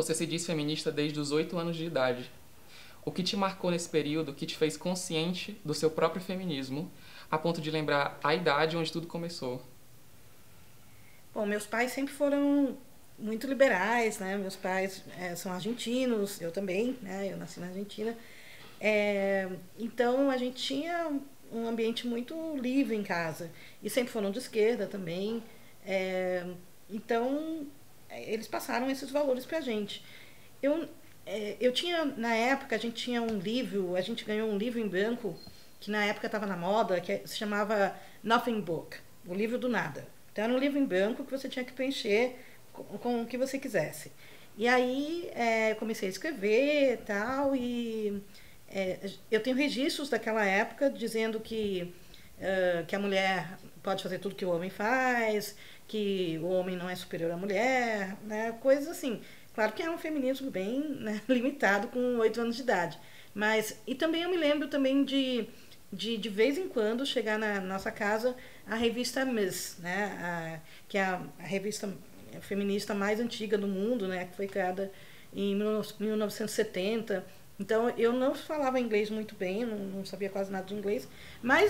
você se diz feminista desde os 8 anos de idade. O que te marcou nesse período que te fez consciente do seu próprio feminismo, a ponto de lembrar a idade onde tudo começou? Bom, meus pais sempre foram muito liberais, né? Meus pais são argentinos, eu também, né? Eu nasci na Argentina. Então a gente tinha um ambiente muito livre em casa. E sempre foram de esquerda também. É, então eles passaram esses valores pra gente. Eu, eu tinha, na época, a gente tinha um livro, a gente ganhou um livro em branco, que na época estava na moda, que se chamava Nothing Book, o livro do nada. Então era um livro em branco que você tinha que preencher com o que você quisesse. E aí comecei a escrever tal, e eu tenho registros daquela época dizendo que a mulher pode fazer tudo que o homem faz, que o homem não é superior à mulher, né? Coisas assim. Claro que é um feminismo bem, né, limitado com 8 anos de idade. Mas, e também eu me lembro também de vez em quando chegar na nossa casa a revista Miss, né, que é a revista feminista mais antiga do mundo, né, que foi criada em 1970. Então eu não falava inglês muito bem, não sabia quase nada de inglês, mas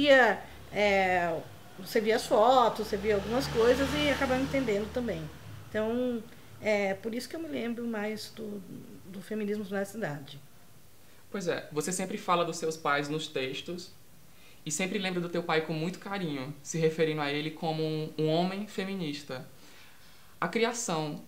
você via as fotos, você via algumas coisas e acabava entendendo também. Então por isso que eu me lembro mais do feminismo na cidade. Pois é, você sempre fala dos seus pais nos textos e sempre lembra do teu pai com muito carinho, se referindo a ele como um homem feminista. A criação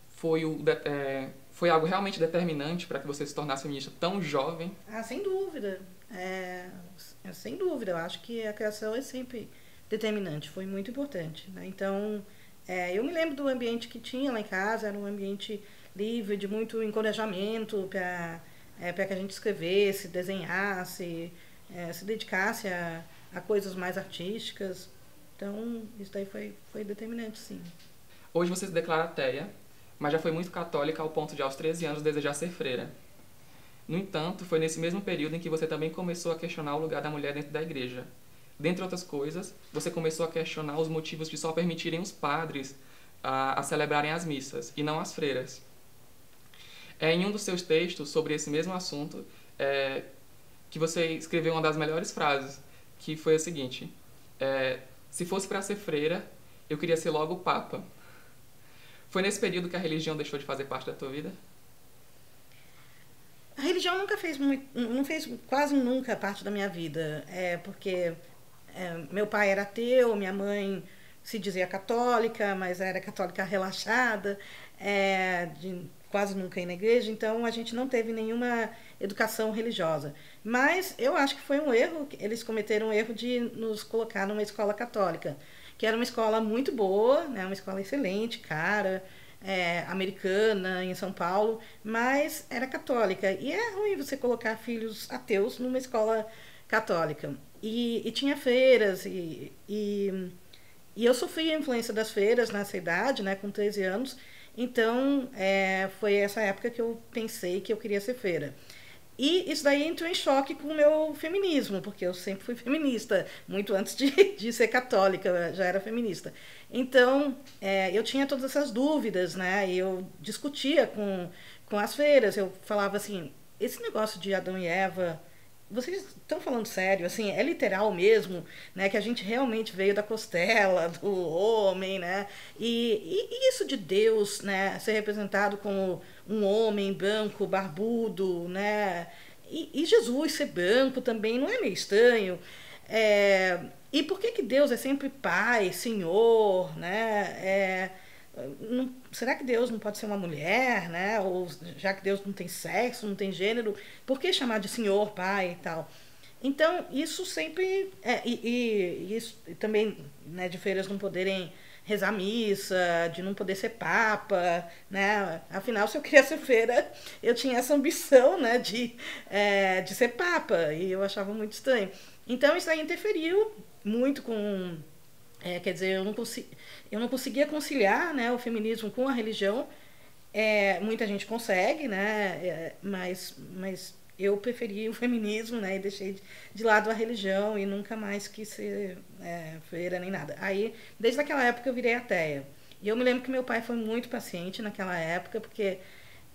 foi algo realmente determinante para que você se tornasse feminista tão jovem? Ah, sem dúvida. Sem dúvida, eu acho que a criação é sempre determinante, foi muito importante. Né? Então, eu me lembro do ambiente que tinha lá em casa, era um ambiente livre, de muito encorajamento para que a gente escrevesse, desenhasse, se dedicasse a coisas mais artísticas. Então, isso daí foi determinante, sim. Hoje você se declara ateia, mas já foi muito católica ao ponto de aos 13 anos desejar ser freira. No entanto, foi nesse mesmo período em que você também começou a questionar o lugar da mulher dentro da igreja. Dentre outras coisas, você começou a questionar os motivos de só permitirem os padres a celebrarem as missas, e não as freiras. Em um dos seus textos sobre esse mesmo assunto, que você escreveu uma das melhores frases, que foi a seguinte: se fosse para ser freira, eu queria ser logo papa. Foi nesse período que a religião deixou de fazer parte da tua vida? A religião nunca fez muito, não fez quase nunca parte da minha vida, porque meu pai era ateu, minha mãe se dizia católica, mas era católica relaxada, quase nunca ir na igreja, então a gente não teve nenhuma educação religiosa. Mas eu acho que foi um erro, eles cometeram um erro de nos colocar numa escola católica, que era uma escola muito boa, né, uma escola excelente, cara, americana, em São Paulo, mas era católica. E é ruim você colocar filhos ateus numa escola católica. E tinha feiras, e eu sofri a influência das feiras nessa idade, né, com 13 anos. Então, foi essa época que eu pensei que eu queria ser freira. E isso daí entrou em choque com o meu feminismo, porque eu sempre fui feminista, muito antes de ser católica, já era feminista. Então, eu tinha todas essas dúvidas, né? E eu discutia com as freiras, eu falava assim, esse negócio de Adão e Eva, vocês estão falando sério, assim, é literal mesmo, né, que a gente realmente veio da costela do homem, né, e isso de Deus, né, ser representado como um homem branco, barbudo, né, e Jesus ser branco também não é meio estranho, e por que Deus é sempre Pai, Senhor, né, será que Deus não pode ser uma mulher, né? Ou já que Deus não tem sexo, não tem gênero, por que chamar de Senhor, Pai e tal? Então, isso sempre. E isso e também, né, de feiras não poderem rezar missa, de não poder ser papa, né? Afinal, se eu queria ser feira, eu tinha essa ambição, né, de ser papa, e eu achava muito estranho. Então, isso aí interferiu muito com quer dizer, eu não conseguia conciliar, né, o feminismo com a religião. Muita gente consegue, né, mas eu preferi o feminismo, né, e deixei de lado a religião e nunca mais quis ser freira nem nada. Aí, desde aquela época, eu virei ateia. E eu me lembro que meu pai foi muito paciente naquela época, porque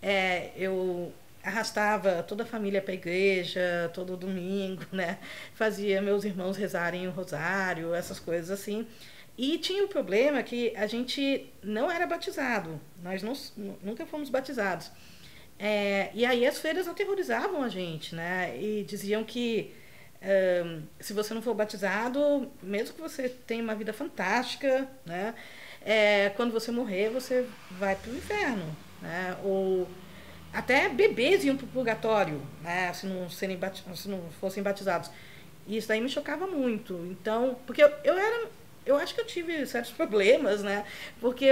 Eu arrastava toda a família para a igreja todo domingo, né? Fazia meus irmãos rezarem o rosário, essas coisas assim. E tinha o problema que a gente não era batizado, nós nunca fomos batizados. E aí as freiras aterrorizavam a gente, né? E diziam que se você não for batizado, mesmo que você tenha uma vida fantástica, né? Quando você morrer, você vai para o inferno, né? Ou até bebês iam para o purgatório, né? Se não fossem batizados. E isso daí me chocava muito. Então, porque eu acho que eu tive certos problemas, né? Porque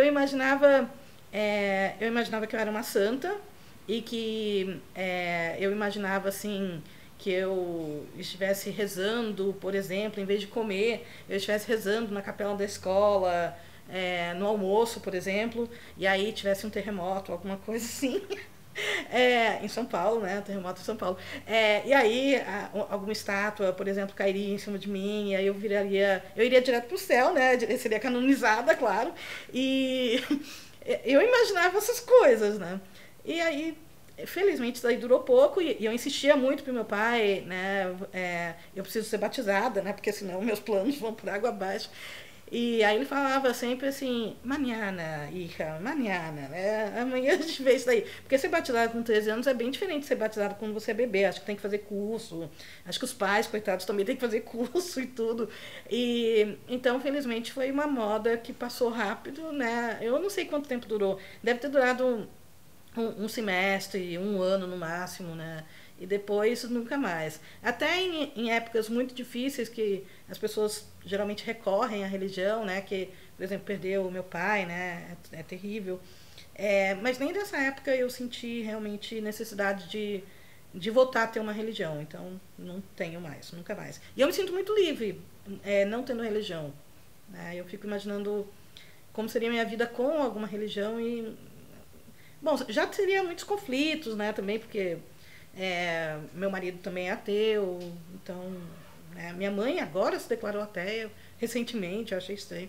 eu imaginava que eu era uma santa e que eu imaginava assim que eu estivesse rezando, por exemplo, em vez de comer, eu estivesse rezando na capela da escola, no almoço, por exemplo, e aí tivesse um terremoto, alguma coisa assim. Em São Paulo, né? Terremoto em São Paulo. E aí, alguma estátua, por exemplo, cairia em cima de mim, e aí eu iria direto pro céu, né? Eu seria canonizada, claro. E eu imaginava essas coisas, né? E aí, felizmente, isso aí durou pouco, e eu insistia muito pro meu pai, né? Eu preciso ser batizada, né? Porque senão meus planos vão por água abaixo. E aí ele falava sempre assim, manhana, hija, manhana, né? Amanhã a gente vê isso daí. Porque ser batizado com 13 anos é bem diferente de ser batizado quando você é bebê. Acho que tem que fazer curso. Acho que os pais, coitados, também tem que fazer curso e tudo. E então, felizmente, foi uma moda que passou rápido, né? Eu não sei quanto tempo durou. Deve ter durado um semestre, um ano no máximo, né? E depois nunca mais. Até em épocas muito difíceis que as pessoas geralmente recorrem à religião, né? Que, por exemplo, perdeu o meu pai, né? É terrível. Mas nem nessa época eu senti realmente necessidade de voltar a ter uma religião. Então, não tenho mais, nunca mais. E eu me sinto muito livre, não tendo religião, né? Eu fico imaginando como seria a minha vida com alguma religião e... Bom, já teria muitos conflitos, né? Também porque meu marido também é ateu, então... Minha mãe agora se declarou ateia, recentemente, eu achei estranho.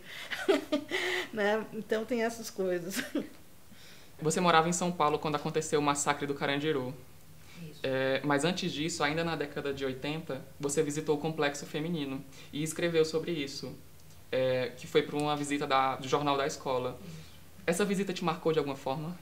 Né? Então tem essas coisas. Você morava em São Paulo quando aconteceu o massacre do Carandiru. Isso. Mas antes disso, ainda na década de 80, você visitou o Complexo Feminino e escreveu sobre isso, que foi para uma visita do jornal da escola. Essa visita te marcou de alguma forma?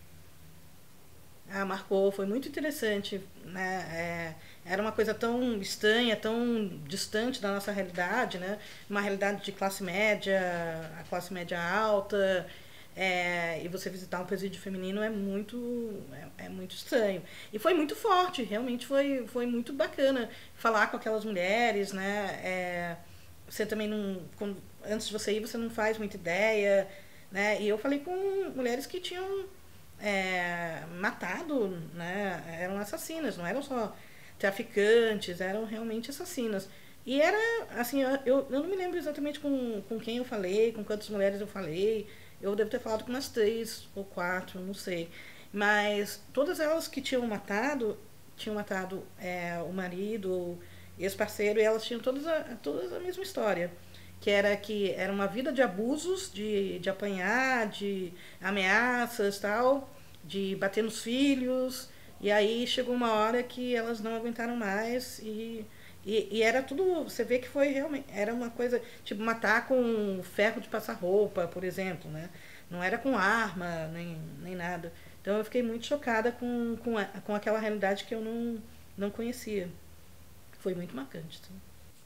Marcou, foi muito interessante, né? Era uma coisa tão estranha, tão distante da nossa realidade, né? Uma realidade de classe média, a classe média alta, e você visitar um presídio feminino é muito estranho. E foi muito forte, realmente foi muito bacana falar com aquelas mulheres, né? Você também não, antes de você ir, você não faz muita ideia, né? E eu falei com mulheres que tinham matado, né? Eram assassinas, não eram só traficantes, eram realmente assassinas. E era, assim, eu não me lembro exatamente com quem eu falei, com quantas mulheres eu falei. Eu devo ter falado com umas 3 ou 4, não sei. Mas todas elas que tinham matado o marido, o ex-parceiro, e elas tinham todas a mesma história. Que era uma vida de abusos, de apanhar, de ameaças, tal, de bater nos filhos. E aí chegou uma hora que elas não aguentaram mais e era tudo, você vê que foi realmente, era uma coisa, tipo, matar com ferro de passar roupa, por exemplo, né? Não era com arma, nem nada. Então eu fiquei muito chocada com aquela realidade que eu não conhecia. Foi muito marcante. Sim.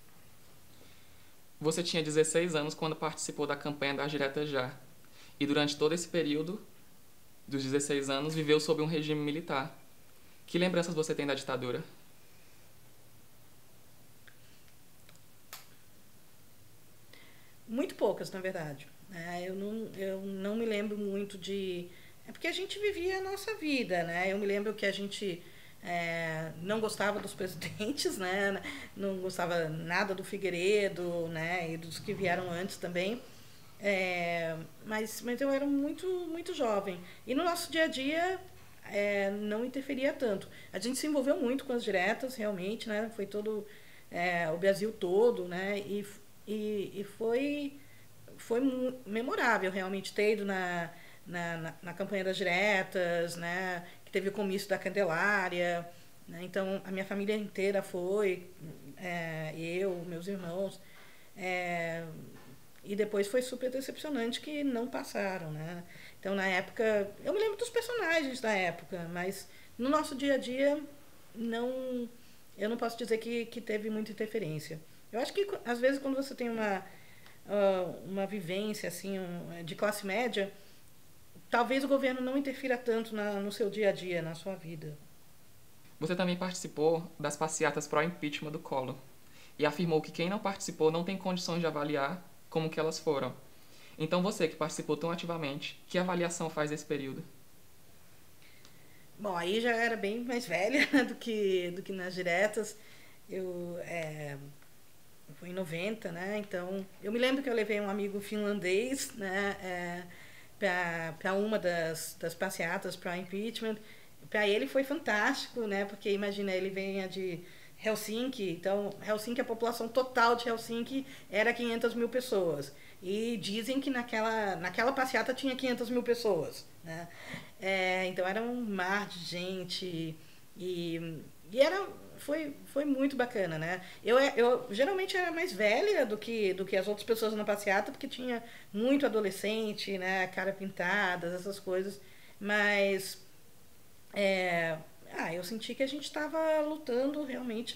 Você tinha 16 anos quando participou da campanha das Diretas Já. E durante todo esse período, dos 16 anos, viveu sob um regime militar. Que lembranças você tem da ditadura? Muito poucas, na verdade. Eu não me lembro muito de... É porque a gente vivia a nossa vida, né? Eu me lembro que a gente não gostava dos presidentes, né? Não gostava nada do Figueiredo, né? E dos que vieram antes também. Mas eu era muito jovem. E no nosso dia a dia não interferia tanto. A gente se envolveu muito com as diretas, realmente, né? Foi todo o Brasil todo, né? E foi memorável realmente ter ido na campanha das diretas, né? que teve o comício da Candelária, né? Então a minha família inteira foi, eu, meus irmãos, é, e depois foi super decepcionante que não passaram, né? Então na época, eu me lembro dos personagens da época, mas no nosso dia a dia não, eu não posso dizer que teve muita interferência. Eu acho que às vezes quando você tem uma vivência assim de classe média, talvez o governo não interfira tanto no seu dia a dia, na sua vida. Você também participou das passeatas pró-impeachment do Collor e afirmou que quem não participou não tem condições de avaliar como que elas foram. Então você que participou tão ativamente, que avaliação faz desse período? Bom, aí já era bem mais velha do que nas diretas. Eu foi em 90, né? Então, eu me lembro que eu levei um amigo finlandês, né? Para uma das passeatas para impeachment. Para ele foi fantástico, né? Porque imagina, ele venha de Helsinki, então Helsinki, a população total de Helsinki era 500 mil pessoas. E dizem que naquela passeata tinha 500 mil pessoas, né? Então era um mar de gente e foi muito bacana, né? Eu geralmente era mais velha do que as outras pessoas na passeata, porque tinha muito adolescente, né? Cara pintada, essas coisas. Mas eu senti que a gente estava lutando realmente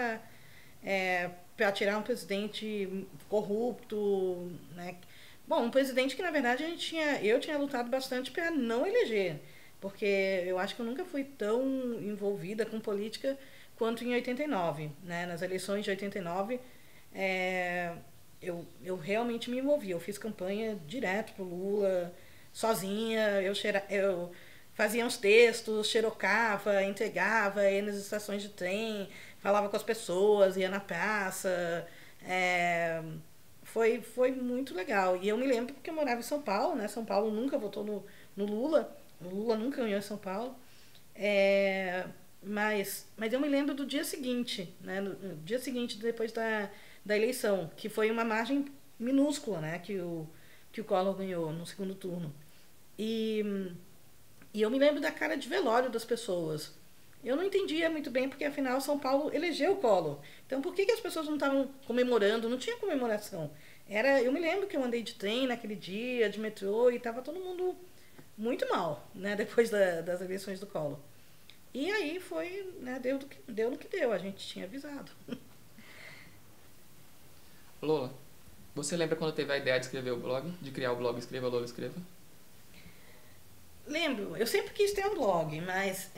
para tirar um presidente corrupto, né? Bom, um presidente que na verdade eu tinha lutado bastante para não eleger, porque eu acho que eu nunca fui tão envolvida com política quanto em 89, né? Nas eleições de 89, eu realmente me envolvi. Eu fiz campanha direto pro Lula, sozinha. Eu fazia uns textos, xerocava, entregava, ia nas estações de trem, falava com as pessoas, ia na praça. É, foi muito legal. E eu me lembro porque eu morava em São Paulo, né? São Paulo nunca votou no Lula. O Lula nunca ganhou em São Paulo. Mas eu me lembro do dia seguinte, né? No dia seguinte, depois da eleição, que foi uma margem minúscula, né? Que o Collor ganhou no segundo turno. E, e eu me lembro da cara de velório das pessoas. Eu não entendia muito bem, porque afinal São Paulo elegeu o Collor. Então por que as pessoas não estavam comemorando? Não tinha comemoração. Eu me lembro que eu andei de trem naquele dia, de metrô, e estava todo mundo muito mal, né? Depois das eleições do Collor. E aí foi, né? Deu no que deu, a gente tinha avisado. Lola, você lembra quando teve a ideia de escrever o blog? De criar o blog Escreva Lola Escreva? Lembro, eu sempre quis ter um blog, mas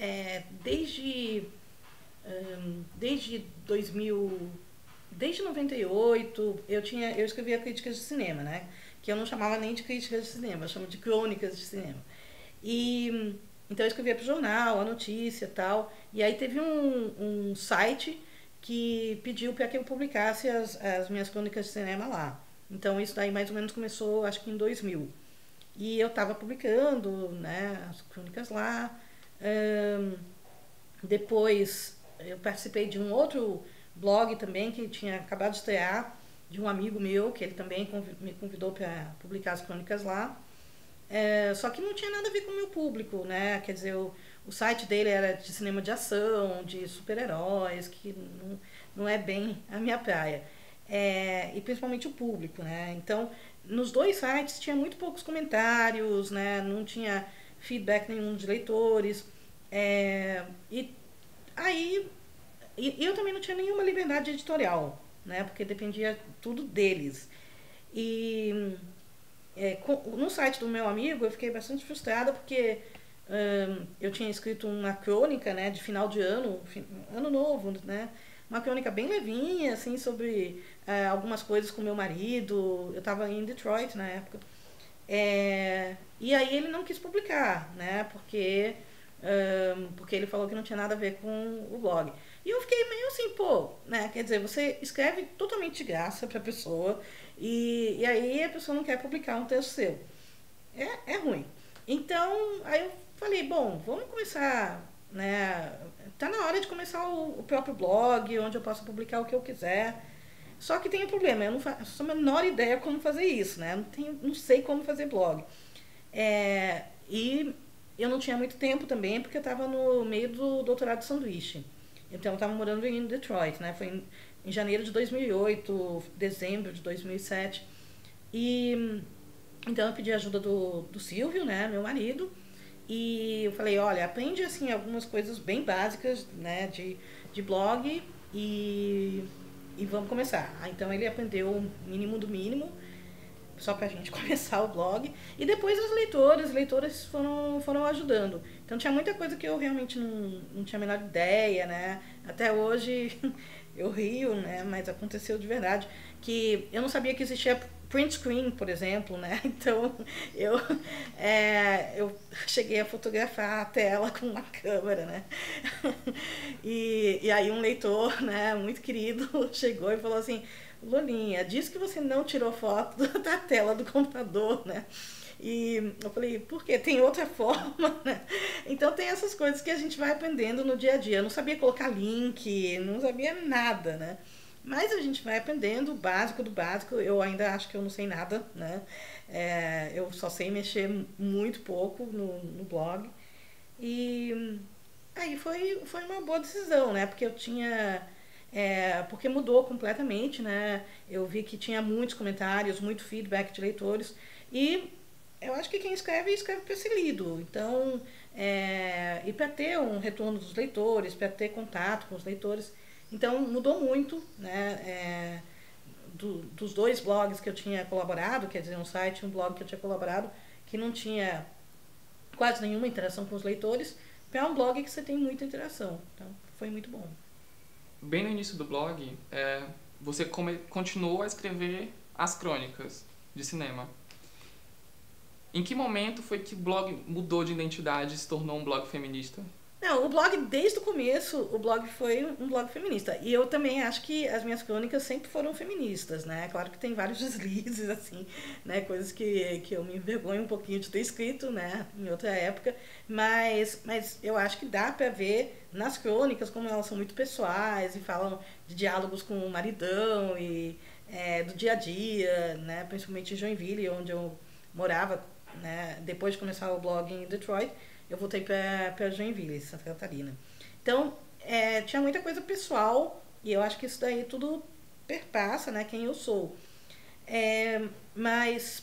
desde 2000, desde 98, eu escrevia críticas de cinema, né? Que eu não chamava nem de críticas de cinema, eu chamo de crônicas de cinema. E então eu escrevia para o jornal, a notícia e tal. E aí teve um site que pediu para que eu publicasse as minhas crônicas de cinema lá. Então isso daí mais ou menos começou, acho que em 2000. E eu estava publicando, né, as crônicas lá. Depois eu participei de um outro blog também que tinha acabado de estrear, de um amigo meu, que ele também me convidou para publicar as crônicas lá. Só que não tinha nada a ver com o meu público, né? Quer dizer, o site dele era de cinema de ação, de super-heróis, que não é bem a minha praia. E principalmente o público, né? Então, nos dois sites tinha muito poucos comentários, né? Não tinha feedback nenhum de leitores. E aí eu também não tinha nenhuma liberdade editorial, né? Porque dependia tudo deles. E no site do meu amigo eu fiquei bastante frustrada porque eu tinha escrito uma crônica, né, de final de ano novo, né? Uma crônica bem levinha, assim, sobre algumas coisas com meu marido. Eu estava em Detroit na época. E aí ele não quis publicar, né? Porque ele falou que não tinha nada a ver com o blog. E eu fiquei meio assim, pô, né? Quer dizer, você escreve totalmente de graça pra pessoa e aí a pessoa não quer publicar um texto seu. É ruim. Então, aí eu falei, bom, vamos começar, né? Tá na hora de começar o próprio blog, onde eu posso publicar o que eu quiser. Só que tem um problema, eu não faço a menor ideia como fazer isso, né? Não sei como fazer blog. E eu não tinha muito tempo também, porque eu estava no meio do doutorado de sanduíche. Então eu estava morando em Detroit, né? Foi em janeiro de 2008, dezembro de 2007. E então eu pedi ajuda do Silvio, né, meu marido, e eu falei, olha, aprende assim algumas coisas bem básicas, né, de blog e, e vamos começar. Então ele aprendeu o mínimo do mínimo, só pra gente começar o blog. E depois os leitoras foram ajudando. Então tinha muita coisa que eu realmente não tinha a menor ideia, né? Até hoje eu rio, né? Mas aconteceu de verdade. Que eu não sabia que existia print screen, por exemplo, né? Então eu cheguei a fotografar a tela com uma câmera, né? E aí um leitor, né, muito querido, chegou e falou assim, Lolinha, diz que você não tirou foto da tela do computador, né? E eu falei, por quê? Tem outra forma, né? Então tem essas coisas que a gente vai aprendendo no dia a dia. Eu não sabia colocar link, não sabia nada, né? Mas a gente vai aprendendo o básico do básico. Eu ainda acho que eu não sei nada, né? Eu só sei mexer muito pouco no blog. E aí foi uma boa decisão, né? Porque eu tinha. Porque mudou completamente, né? Eu vi que tinha muitos comentários, muito feedback de leitores. E eu acho que quem escreve, escreve para ser lido. Então, e para ter um retorno dos leitores, para ter contato com os leitores. Então, mudou muito, né? Dos dois blogs que eu tinha colaborado, quer dizer, um site e um blog que eu tinha colaborado, que não tinha quase nenhuma interação com os leitores, para um blog que você tem muita interação. Então, foi muito bom. Bem no início do blog, você continuou a escrever as crônicas de cinema. Em que momento foi que o blog mudou de identidade e se tornou um blog feminista? Não, o blog, desde o começo, o blog foi um blog feminista. E eu também acho que as minhas crônicas sempre foram feministas, né? Claro que tem vários deslizes, assim, né? Coisas que eu me envergonho um pouquinho de ter escrito, né? Em outra época. Mas eu acho que dá pra ver nas crônicas como elas são muito pessoais e falam de diálogos com o maridão e do dia a dia, né? Principalmente em Joinville, onde eu morava, né? Depois de começar o blog em Detroit, eu voltei para Joinville, Santa Catarina. Então, tinha muita coisa pessoal, e eu acho que isso daí tudo perpassa, né, quem eu sou. Mas,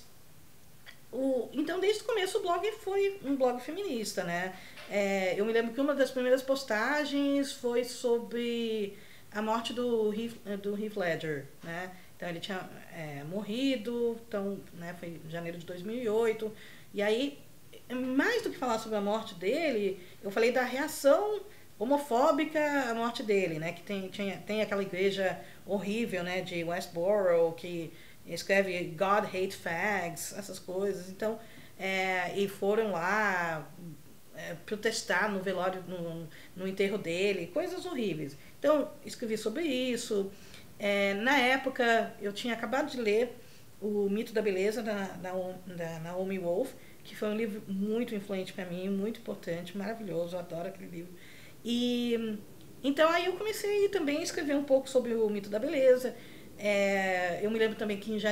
então, desde o começo, o blog foi um blog feminista, né? Eu me lembro que uma das primeiras postagens foi sobre a morte do Heath Ledger, né? Então, ele tinha morrido, então, né, foi em janeiro de 2008, e aí, mais do que falar sobre a morte dele, eu falei da reação homofóbica à morte dele, né? Que tem aquela igreja horrível, né? De Westboro, que escreve God Hate Fags, essas coisas. Então, e foram lá protestar no velório, no enterro dele, coisas horríveis. Então, escrevi sobre isso. Na época, eu tinha acabado de ler O Mito da Beleza, da Naomi Wolf, que foi um livro muito influente para mim, muito importante, maravilhoso, eu adoro aquele livro. E então aí eu comecei também a escrever um pouco sobre o mito da beleza. Eu me lembro também que em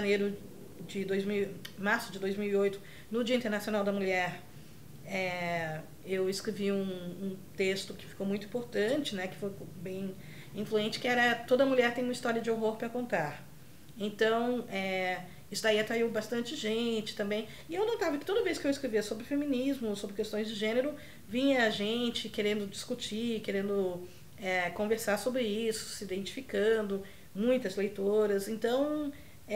março de 2008, no Dia Internacional da Mulher, eu escrevi um texto que ficou muito importante, né, que foi bem influente, que era Toda Mulher Tem uma História de Horror para Contar. Então, isso daí atraiu bastante gente também. E eu notava que toda vez que eu escrevia sobre feminismo, sobre questões de gênero, vinha gente querendo discutir, querendo conversar sobre isso, se identificando, muitas leitoras. Então,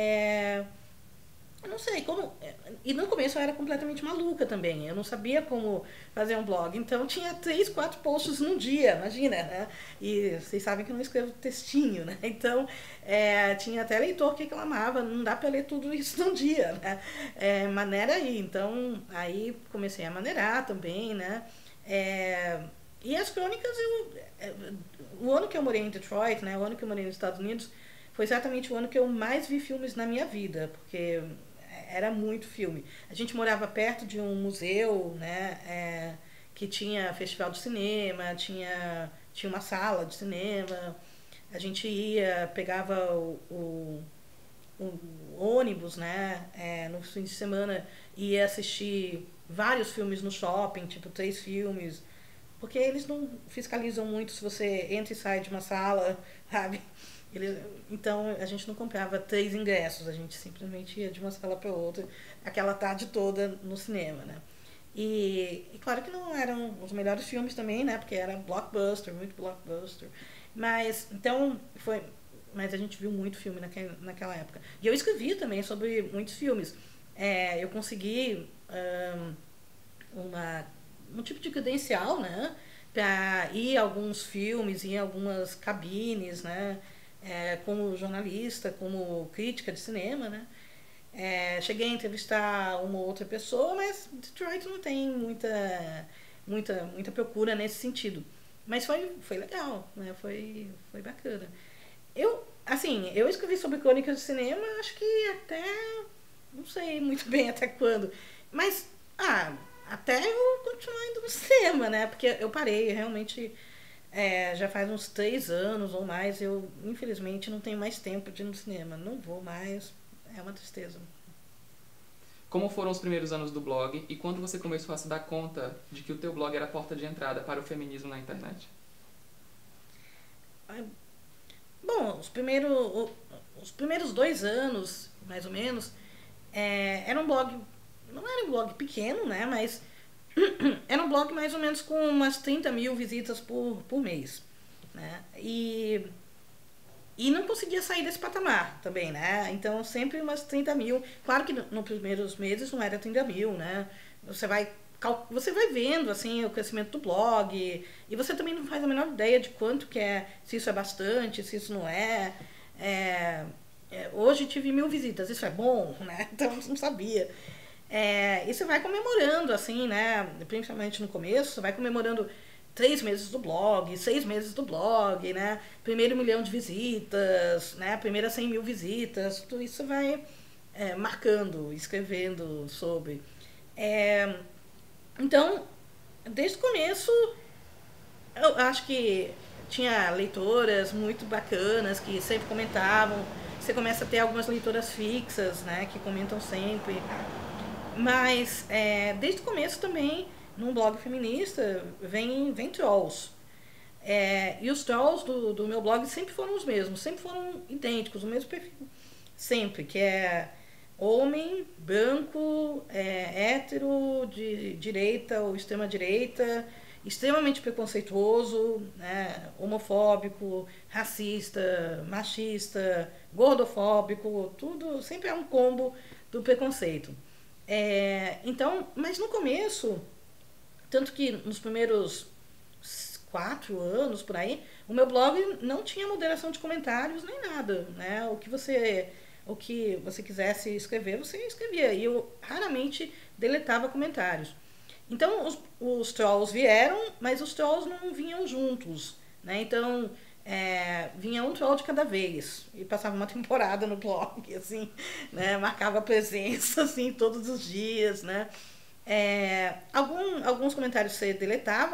eu não sei como. E no começo eu era completamente maluca também. Eu não sabia como fazer um blog. Então tinha 3, 4 posts num dia, imagina, né? E vocês sabem que eu não escrevo textinho, né? Então tinha até leitor que reclamava, não dá para ler tudo isso num dia, né? Maneira aí. Então aí comecei a maneirar também, né? E as crônicas, o ano que eu morei em Detroit, né? O ano que eu morei nos Estados Unidos, foi exatamente o ano que eu mais vi filmes na minha vida, porque era muito filme. A gente morava perto de um museu, né, que tinha festival de cinema, tinha uma sala de cinema. A gente ia, pegava o ônibus, né, no fim de semana, ia assistir vários filmes no shopping, tipo 3 filmes, porque eles não fiscalizam muito se você entra e sai de uma sala, sabe? Então a gente não comprava 3 ingressos, a gente simplesmente ia de uma sala para outra, aquela tarde toda no cinema, né? E claro que não eram os melhores filmes também, né? Porque era blockbuster, muito blockbuster. Mas então mas a gente viu muito filme naquela época. E eu escrevi também sobre muitos filmes. Eu consegui um tipo de credencial, né? Para ir a alguns filmes, ir em algumas cabines, né? Como jornalista, como crítica de cinema, né? Cheguei a entrevistar uma ou outra pessoa, mas Detroit não tem muita procura nesse sentido. Mas foi legal, né? Foi bacana. Eu escrevi sobre crônicas de cinema, acho que até, não sei muito bem até quando, mas, até eu continuar indo no cinema, né? Porque eu parei, realmente, já faz uns 3 anos ou mais, eu, infelizmente, não tenho mais tempo de ir no cinema. Não vou mais, é uma tristeza. Como foram os primeiros anos do blog e quando você começou a se dar conta de que o teu blog era a porta de entrada para o feminismo na internet? Bom, os primeiros 2 anos, mais ou menos, era um blog, não era um blog pequeno, né? Mas era um blog mais ou menos com umas 30 mil visitas por mês, né? E não conseguia sair desse patamar também, né? Então sempre umas 30 mil. Claro que nos primeiros meses não era 30 mil, né? Você vai vendo assim o crescimento do blog e você também não faz a menor ideia de quanto que é, se isso é bastante, se isso não é. Hoje tive 1.000 visitas, isso é bom, né? Então eu não sabia. E você vai comemorando, assim, né? Principalmente no começo, você vai comemorando 3 meses do blog, 6 meses do blog, né? Primeiro 1 milhão de visitas, né? Primeira 100 mil visitas, tudo isso você vai marcando, escrevendo sobre. É, então, desde o começo, eu acho que tinha leitoras muito bacanas que sempre comentavam. Você começa a ter algumas leitoras fixas, né? Que comentam sempre. Mas, desde o começo também, num blog feminista, vem trolls. E os trolls do meu blog sempre foram os mesmos, sempre foram idênticos, o mesmo perfil. Sempre, que é homem, branco, hétero, de direita ou extrema-direita, extremamente preconceituoso, né, homofóbico, racista, machista, gordofóbico, tudo sempre é um combo do preconceito. Então, mas no começo, tanto que nos primeiros 4 anos por aí, o meu blog não tinha moderação de comentários nem nada, né? O que você quisesse escrever, você escrevia. E eu raramente deletava comentários. Então os trolls vieram, mas os trolls não vinham juntos, né? Então vinha um troll de cada vez e passava uma temporada no blog, assim, né? Marcava presença, assim, todos os dias, né? Alguns comentários você deletava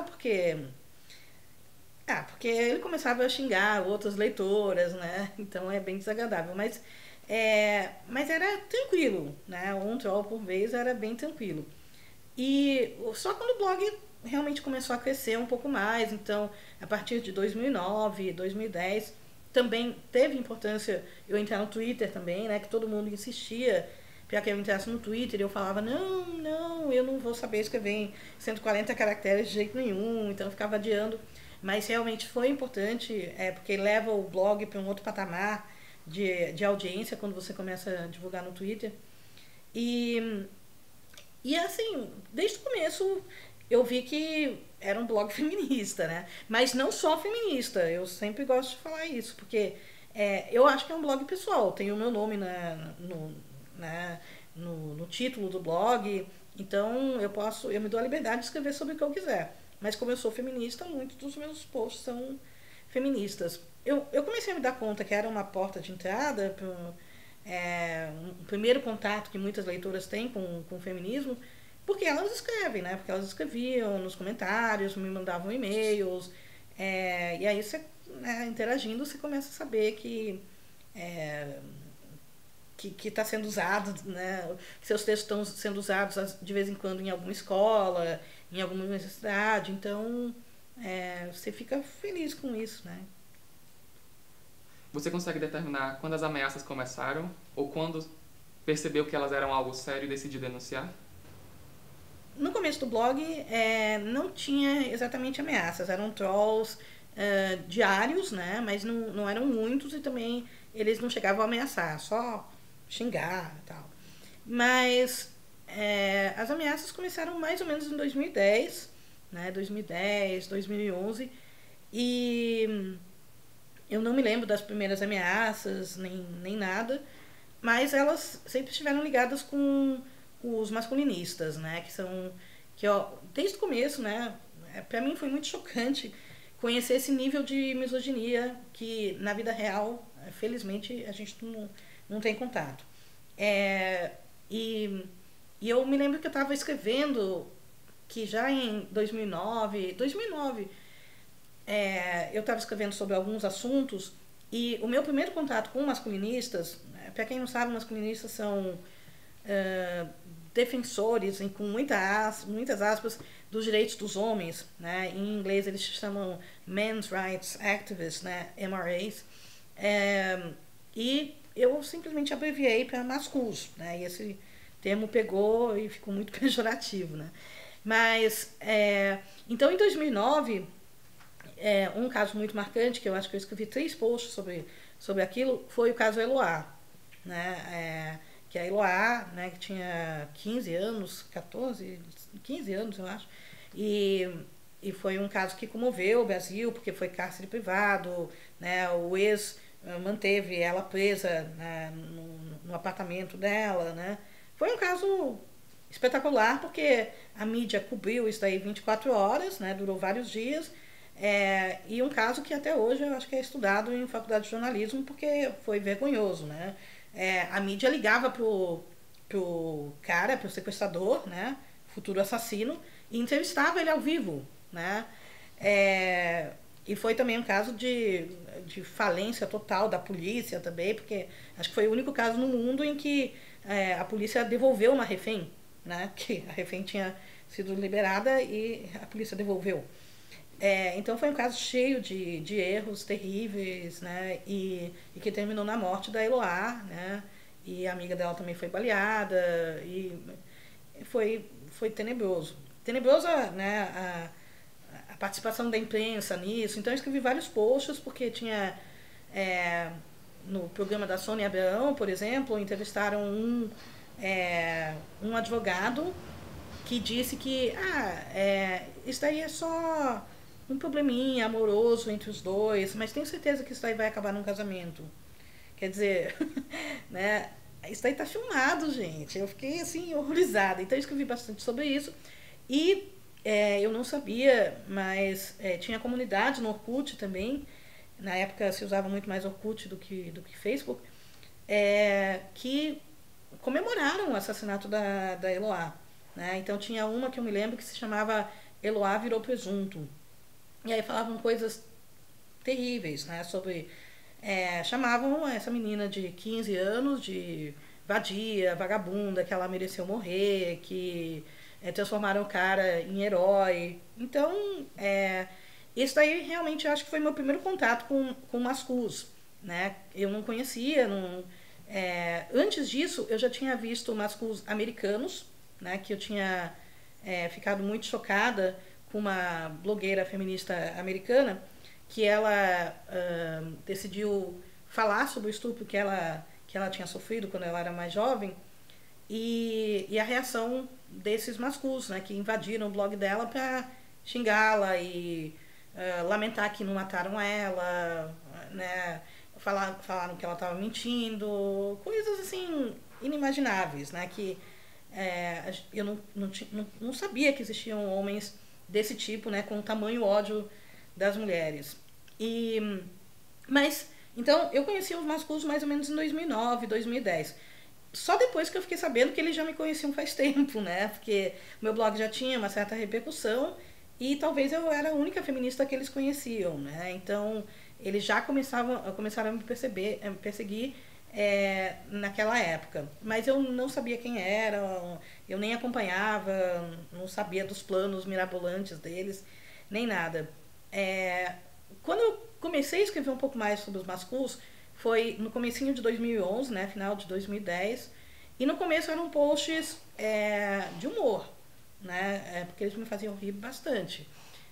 porque ele começava a xingar outras leitoras, né? Então é bem desagradável. Mas era tranquilo, né? Um troll por vez era bem tranquilo. E só quando o blog realmente começou a crescer um pouco mais, então a partir de 2009, 2010, também teve importância eu entrar no Twitter também, né? Que todo mundo insistia para que eu entrasse no Twitter e eu falava, não, eu não vou saber escrever em 140 caracteres de jeito nenhum, então eu ficava adiando. Mas realmente foi importante, porque leva o blog para um outro patamar de audiência quando você começa a divulgar no Twitter. E, e assim, desde o começo eu vi que era um blog feminista, né? Mas não só feminista, eu sempre gosto de falar isso, porque eu acho que é um blog pessoal, tem o meu nome no título do blog, então eu me dou a liberdade de escrever sobre o que eu quiser. Mas como eu sou feminista, muitos dos meus posts são feministas. Eu comecei a me dar conta que era uma porta de entrada para um primeiro contato que muitas leitoras têm com o feminismo, porque elas escrevem, né? Porque elas escreviam nos comentários, me mandavam e-mails, e aí você, né, interagindo, você começa a saber que que está sendo usado, né? Que seus textos estão sendo usados de vez em quando em alguma escola, em alguma universidade. Então, você fica feliz com isso, né? Você consegue determinar quando as ameaças começaram ou quando percebeu que elas eram algo sério e decidiu denunciar? No começo do blog, não tinha exatamente ameaças, eram trolls diários, né? Mas não eram muitos e também eles não chegavam a ameaçar, só xingar e tal. Mas as ameaças começaram mais ou menos em 2010, né? 2010, 2011, e eu não me lembro das primeiras ameaças, nem nada, mas elas sempre estiveram ligadas com os masculinistas, né? Que ó, desde o começo, né? Para mim foi muito chocante conhecer esse nível de misoginia que na vida real, felizmente, a gente não tem contato. E eu me lembro que eu estava escrevendo que já em 2009, eu estava escrevendo sobre alguns assuntos e o meu primeiro contato com masculinistas, para quem não sabe, masculinistas são defensores, com muitas aspas, dos direitos dos homens, né? Em inglês eles se chamam Men's Rights Activists, né? MRAs. E eu simplesmente abreviei para mascus, né? E esse termo pegou e ficou muito pejorativo, né? Mas, então em 2009, um caso muito marcante, que eu acho que eu escrevi 3 posts sobre aquilo, foi o caso Eloá, né? Que a Eloá, né, que tinha 15 anos, 15 anos, eu acho, e foi um caso que comoveu o Brasil, porque foi cárcere privado, né? O ex manteve ela presa, né, no apartamento dela, né? Foi um caso espetacular, porque a mídia cobriu isso daí 24 horas, né? Durou vários dias, e um caso que até hoje eu acho que é estudado em faculdade de jornalismo, porque foi vergonhoso, né? A mídia ligava pro cara, pro sequestrador, né? Futuro assassino, e entrevistava ele ao vivo, né? E foi também um caso de falência total da polícia também, porque acho que foi o único caso no mundo em que a polícia devolveu uma refém, né? Que a refém tinha sido liberada e a polícia devolveu. Então foi um caso cheio de erros terríveis, né? E que terminou na morte da Eloá, né? E a amiga dela também foi baleada, e foi tenebroso. Tenebrosa, né? A participação da imprensa nisso. Então eu escrevi vários posts, porque tinha no programa da Sônia Abraão, por exemplo, entrevistaram um advogado que disse que isso daí é só um probleminha amoroso entre os dois, mas tenho certeza que isso daí vai acabar num casamento. Quer dizer, né? Isso daí tá filmado, gente. Eu fiquei assim horrorizada. Então eu escrevi bastante sobre isso. E eu não sabia, mas tinha comunidade no Orkut também. Na época se usava muito mais Orkut do que Facebook, que comemoraram o assassinato da Eloá, né? Então tinha uma que eu me lembro que se chamava Eloá Virou Presunto. E aí falavam coisas terríveis, né? Sobre chamavam essa menina de 15 anos de vadia, vagabunda, que ela mereceu morrer, que transformaram o cara em herói. Então, isso daí realmente eu acho que foi meu primeiro contato com mascus, né? Eu não conhecia, antes disso eu já tinha visto mascus americanos, né? Que eu tinha ficado muito chocada com uma blogueira feminista americana, que ela decidiu falar sobre o estupro que ela tinha sofrido quando ela era mais jovem, e a reação desses mascus, né, que invadiram o blog dela para xingá-la e lamentar que não mataram ela, né, falaram que ela estava mentindo, coisas assim inimagináveis, né, que eu não sabia que existiam homens desse tipo, né, com tamanho ódio das mulheres. Mas, então, eu conheci os masculos mais ou menos em 2009, 2010. Só depois que eu fiquei sabendo que eles já me conheciam faz tempo, né? Porque meu blog já tinha uma certa repercussão e talvez eu era a única feminista que eles conheciam, né? Então, eles já começaram a me perseguir naquela época. Mas eu não sabia quem era, eu nem acompanhava, não sabia dos planos mirabolantes deles, nem nada. Quando eu comecei a escrever um pouco mais sobre os Masculs, foi no comecinho de 2011, né, final de 2010, e no começo eram posts de humor, né, porque eles me faziam rir bastante.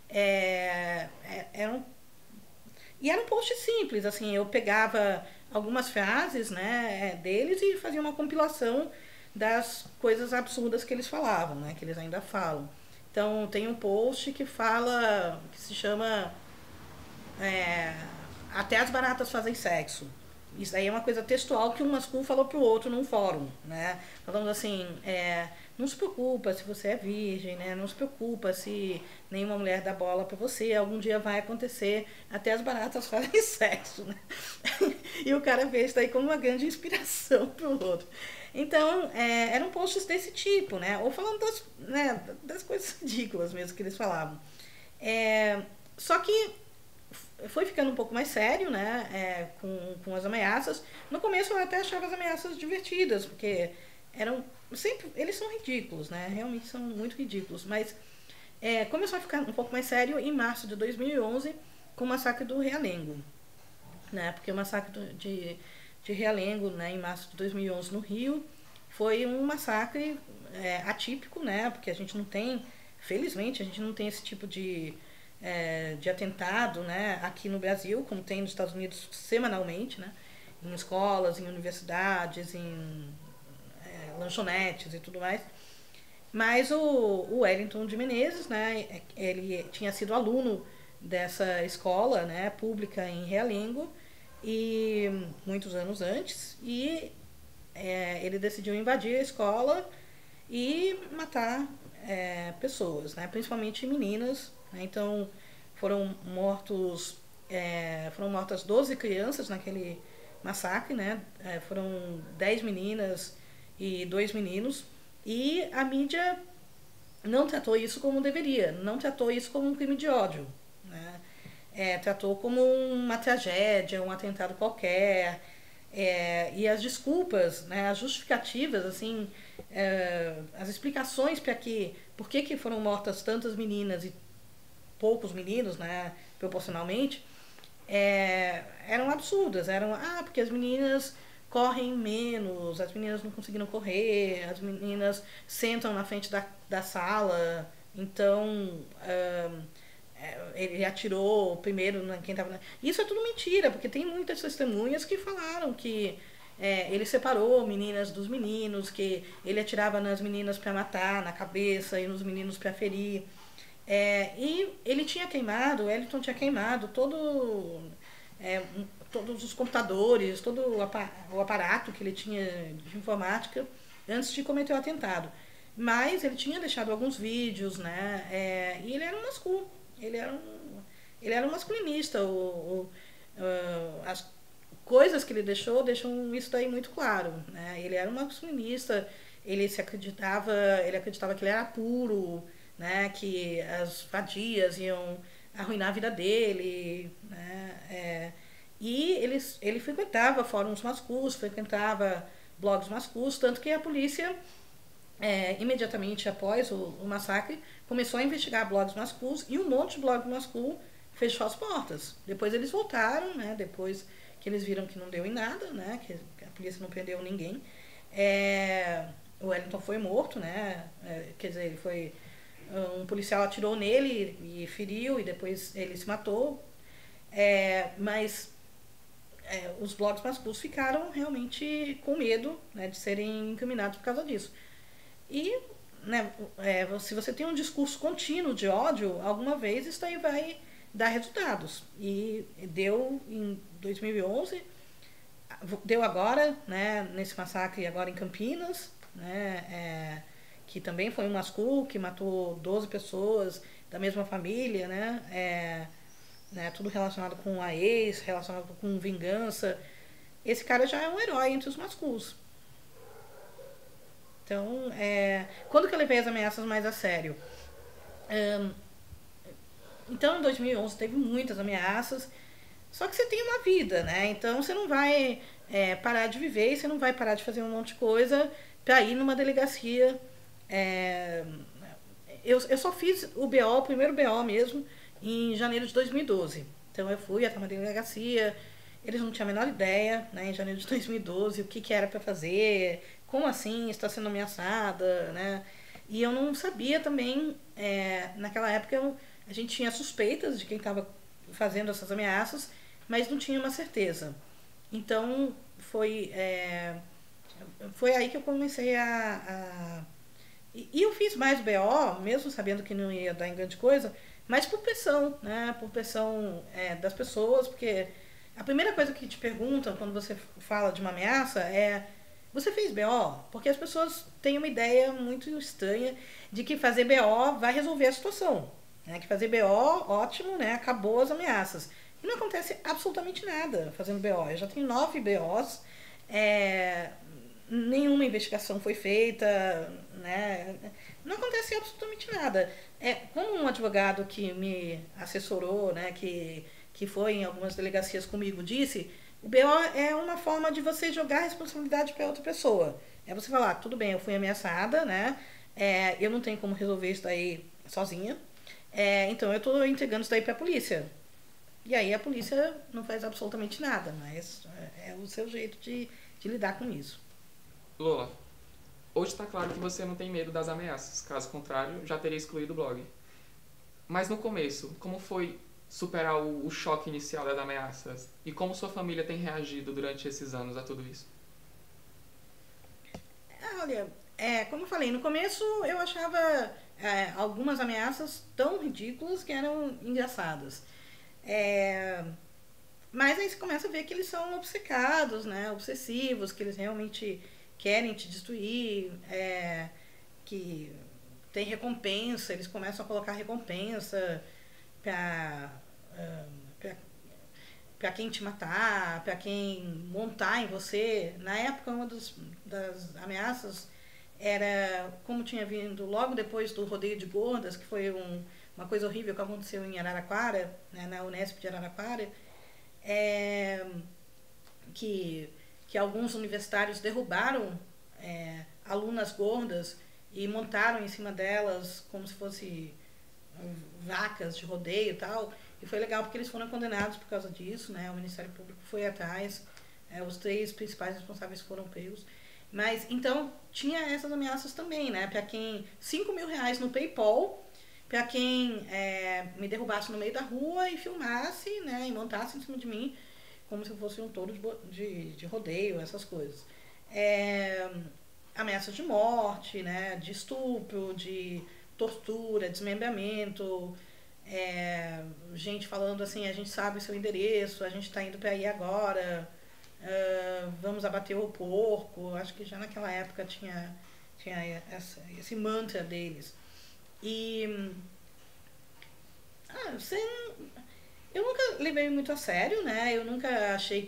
Eram E era um post simples, assim, eu pegava algumas frases, né, deles e fazia uma compilação das coisas absurdas que eles falavam, né, que eles ainda falam. Então tem um post que fala, que se chama é, Até as baratas fazem sexo. Isso aí é uma coisa textual que um masculino falou pro outro num fórum, né? Falando assim, não se preocupa se você é virgem, né? Não se preocupa se nenhuma mulher dá bola pra você, algum dia vai acontecer, até as baratas fazem sexo, né? E o cara fez isso daí como uma grande inspiração pro outro. Então, eram posts desse tipo, né? Ou falando das coisas ridículas mesmo que eles falavam. Só que foi ficando um pouco mais sério, né, com as ameaças. No começo eu até achava as ameaças divertidas, porque eles são ridículos, né, realmente são muito ridículos, mas começou a ficar um pouco mais sério em março de 2011 com o massacre do Realengo, né, porque o massacre de Realengo, né, em março de 2011 no Rio, foi um massacre atípico, né, porque a gente não tem, felizmente, a gente não tem esse tipo de atentado, né, aqui no Brasil, como tem nos Estados Unidos semanalmente, né, em escolas, em universidades, em lanchonetes e tudo mais. Mas o Wellington de Menezes, né, ele tinha sido aluno dessa escola, né, pública em Realengo, e muitos anos antes, e ele decidiu invadir a escola e matar pessoas, né, principalmente meninas, né. Então foram mortas 12 crianças naquele massacre, né, foram 10 meninas e 2 meninos, e a mídia não tratou isso como deveria, não tratou isso como um crime de ódio, né, tratou como uma tragédia, um atentado qualquer. E as desculpas, né, as justificativas, assim, as explicações por que foram mortas tantas meninas e poucos meninos, né, proporcionalmente, eram absurdas. Porque as meninas correm menos, as meninas não conseguiram correr, as meninas sentam na frente da sala, então ele atirou primeiro quem estava. Isso é tudo mentira, porque tem muitas testemunhas que falaram que ele separou meninas dos meninos, que ele atirava nas meninas para matar, na cabeça, e nos meninos para ferir. E ele tinha queimado, o Wellington tinha queimado todos os computadores, todo o aparato que ele tinha de informática antes de cometer o atentado. Mas ele tinha deixado alguns vídeos, né? E ele era um masculino. Ele era um masculinista. As coisas que ele deixam isso daí muito claro, né? Ele era um masculinista, ele acreditava que ele era puro, né? Que as vadias iam arruinar a vida dele, né? E ele frequentava fóruns masculinos, frequentava blogs masculinos, tanto que a polícia imediatamente após o massacre, começou a investigar blogs masculinos, e um monte de blog masculino fechou as portas. Depois eles voltaram, né, depois que eles viram que não deu em nada, né, que a polícia não prendeu ninguém. O Wellington foi morto, né, quer dizer, ele foi... Um policial atirou nele e feriu, e depois ele se matou. Mas os blogs masculinos ficaram realmente com medo, né, de serem incriminados por causa disso. E, né, se você tem um discurso contínuo de ódio, alguma vez isso aí vai dar resultados. E deu em 2011, deu agora, né, nesse massacre agora em Campinas, né, que também foi um masculino que matou 12 pessoas da mesma família, né, tudo relacionado com a ex, relacionado com vingança. Esse cara já é um herói entre os masculinos. Então, quando que eu levei as ameaças mais a sério? Então, em 2011 teve muitas ameaças. Só que você tem uma vida, né? Então você não vai parar de viver, você não vai parar de fazer um monte de coisa para ir numa delegacia. É, eu só fiz o BO, o primeiro BO mesmo, em janeiro de 2012. Então eu fui até uma delegacia, eles não tinham a menor ideia, né, em janeiro de 2012, o que, que era para fazer, como assim, está sendo ameaçada, né? E eu não sabia também, naquela época a gente tinha suspeitas de quem estava fazendo essas ameaças, mas não tinha uma certeza. Então foi aí que eu comecei e eu fiz mais BO, mesmo sabendo que não ia dar em grande coisa, mas por pressão, né? Por pressão das pessoas, porque a primeira coisa que te perguntam quando você fala de uma ameaça é: você fez BO? Porque as pessoas têm uma ideia muito estranha de que fazer BO vai resolver a situação. Né? Que fazer BO, ótimo, né? Acabou as ameaças. E não acontece absolutamente nada fazendo BO. Eu já tenho 9 BOs. É, nenhuma investigação foi feita, né? Não acontece absolutamente nada. Como um advogado que me assessorou, né, que foi em algumas delegacias comigo, disse, o BO é uma forma de você jogar a responsabilidade para outra pessoa. É você falar, tudo bem, eu fui ameaçada, né? Eu não tenho como resolver isso daí sozinha. Então eu estou entregando isso daí para a polícia. E aí a polícia não faz absolutamente nada, mas é o seu jeito de lidar com isso. Lola, hoje está claro que você não tem medo das ameaças, caso contrário, já teria excluído o blog. Mas no começo, como foi superar o choque inicial das ameaças? E como sua família tem reagido durante esses anos a tudo isso? Olha, como eu falei, no começo eu achava algumas ameaças tão ridículas que eram engraçadas. É, mas aí você começa a ver que eles são obcecados, né? Obsessivos, que eles realmente querem te destruir, que tem recompensa, eles começam a colocar recompensa para para quem te matar, para quem montar em você. Na época, uma das ameaças era, como tinha vindo logo depois do rodeio de gordas, que foi uma coisa horrível que aconteceu em Araraquara, né, na Unesp de Araraquara, é, que, que alguns universitários derrubaram alunas gordas e montaram em cima delas como se fosse vacas de rodeio e tal. E foi legal porque eles foram condenados por causa disso, né? O Ministério Público foi atrás, os 3 principais responsáveis foram presos. Mas, então, tinha essas ameaças também, né? Para quem... R$ 5.000 no PayPal, para quem me derrubasse no meio da rua e filmasse, né? E montasse em cima de mim, como se fosse um touro de rodeio, essas coisas. Ameaças de morte, né? De estupro, de tortura, desmembramento, gente falando assim, a gente sabe o seu endereço, a gente está indo para aí agora, vamos abater o porco. Acho que já naquela época tinha esse mantra deles. E você, eu nunca levei muito a sério, né? Eu nunca achei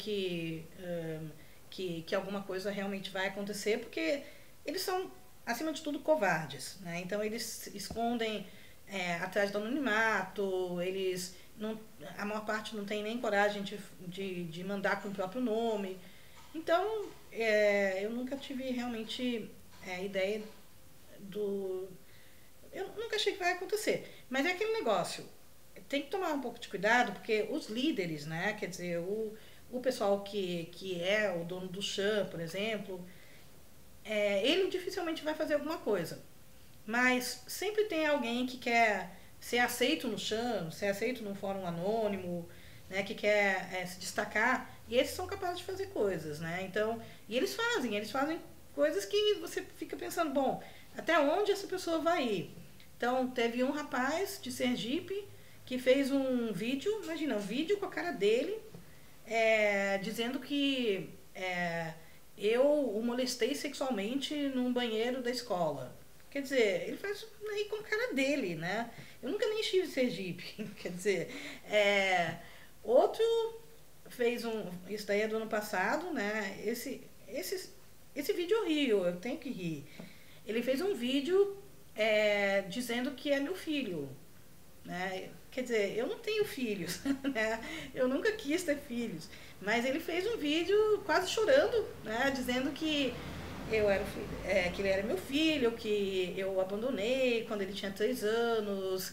que alguma coisa realmente vai acontecer, porque eles são, acima de tudo, covardes, né? Então eles se escondem atrás do anonimato, eles não, a maior parte não tem nem coragem de mandar com o próprio nome. Então eu nunca tive realmente ideia do... Eu nunca achei que vai acontecer. Mas é aquele negócio, tem que tomar um pouco de cuidado, porque os líderes, né? Quer dizer, o pessoal que é o dono do Chan, por exemplo, ele dificilmente vai fazer alguma coisa. Mas sempre tem alguém que quer ser aceito no Chan, ser aceito num fórum anônimo, né, que quer se destacar, e esses são capazes de fazer coisas, né? Então, e eles fazem coisas que você fica pensando, bom, até onde essa pessoa vai ir? Então, teve um rapaz de Sergipe que fez um vídeo, imagina, um vídeo com a cara dele, dizendo que eu o molestei sexualmente num banheiro da escola. Quer dizer, ele faz aí com a cara dele, né? Eu nunca nem estive em Sergipe. Quer dizer, outro fez isso daí é do ano passado, né? Esse vídeo eu rio, eu tenho que rir. Ele fez um vídeo dizendo que é meu filho, né? quer dizer, eu não tenho filhos, né? Eu nunca quis ter filhos, mas ele fez um vídeo quase chorando, né? Dizendo que que ele era meu filho, que eu abandonei quando ele tinha 3 anos,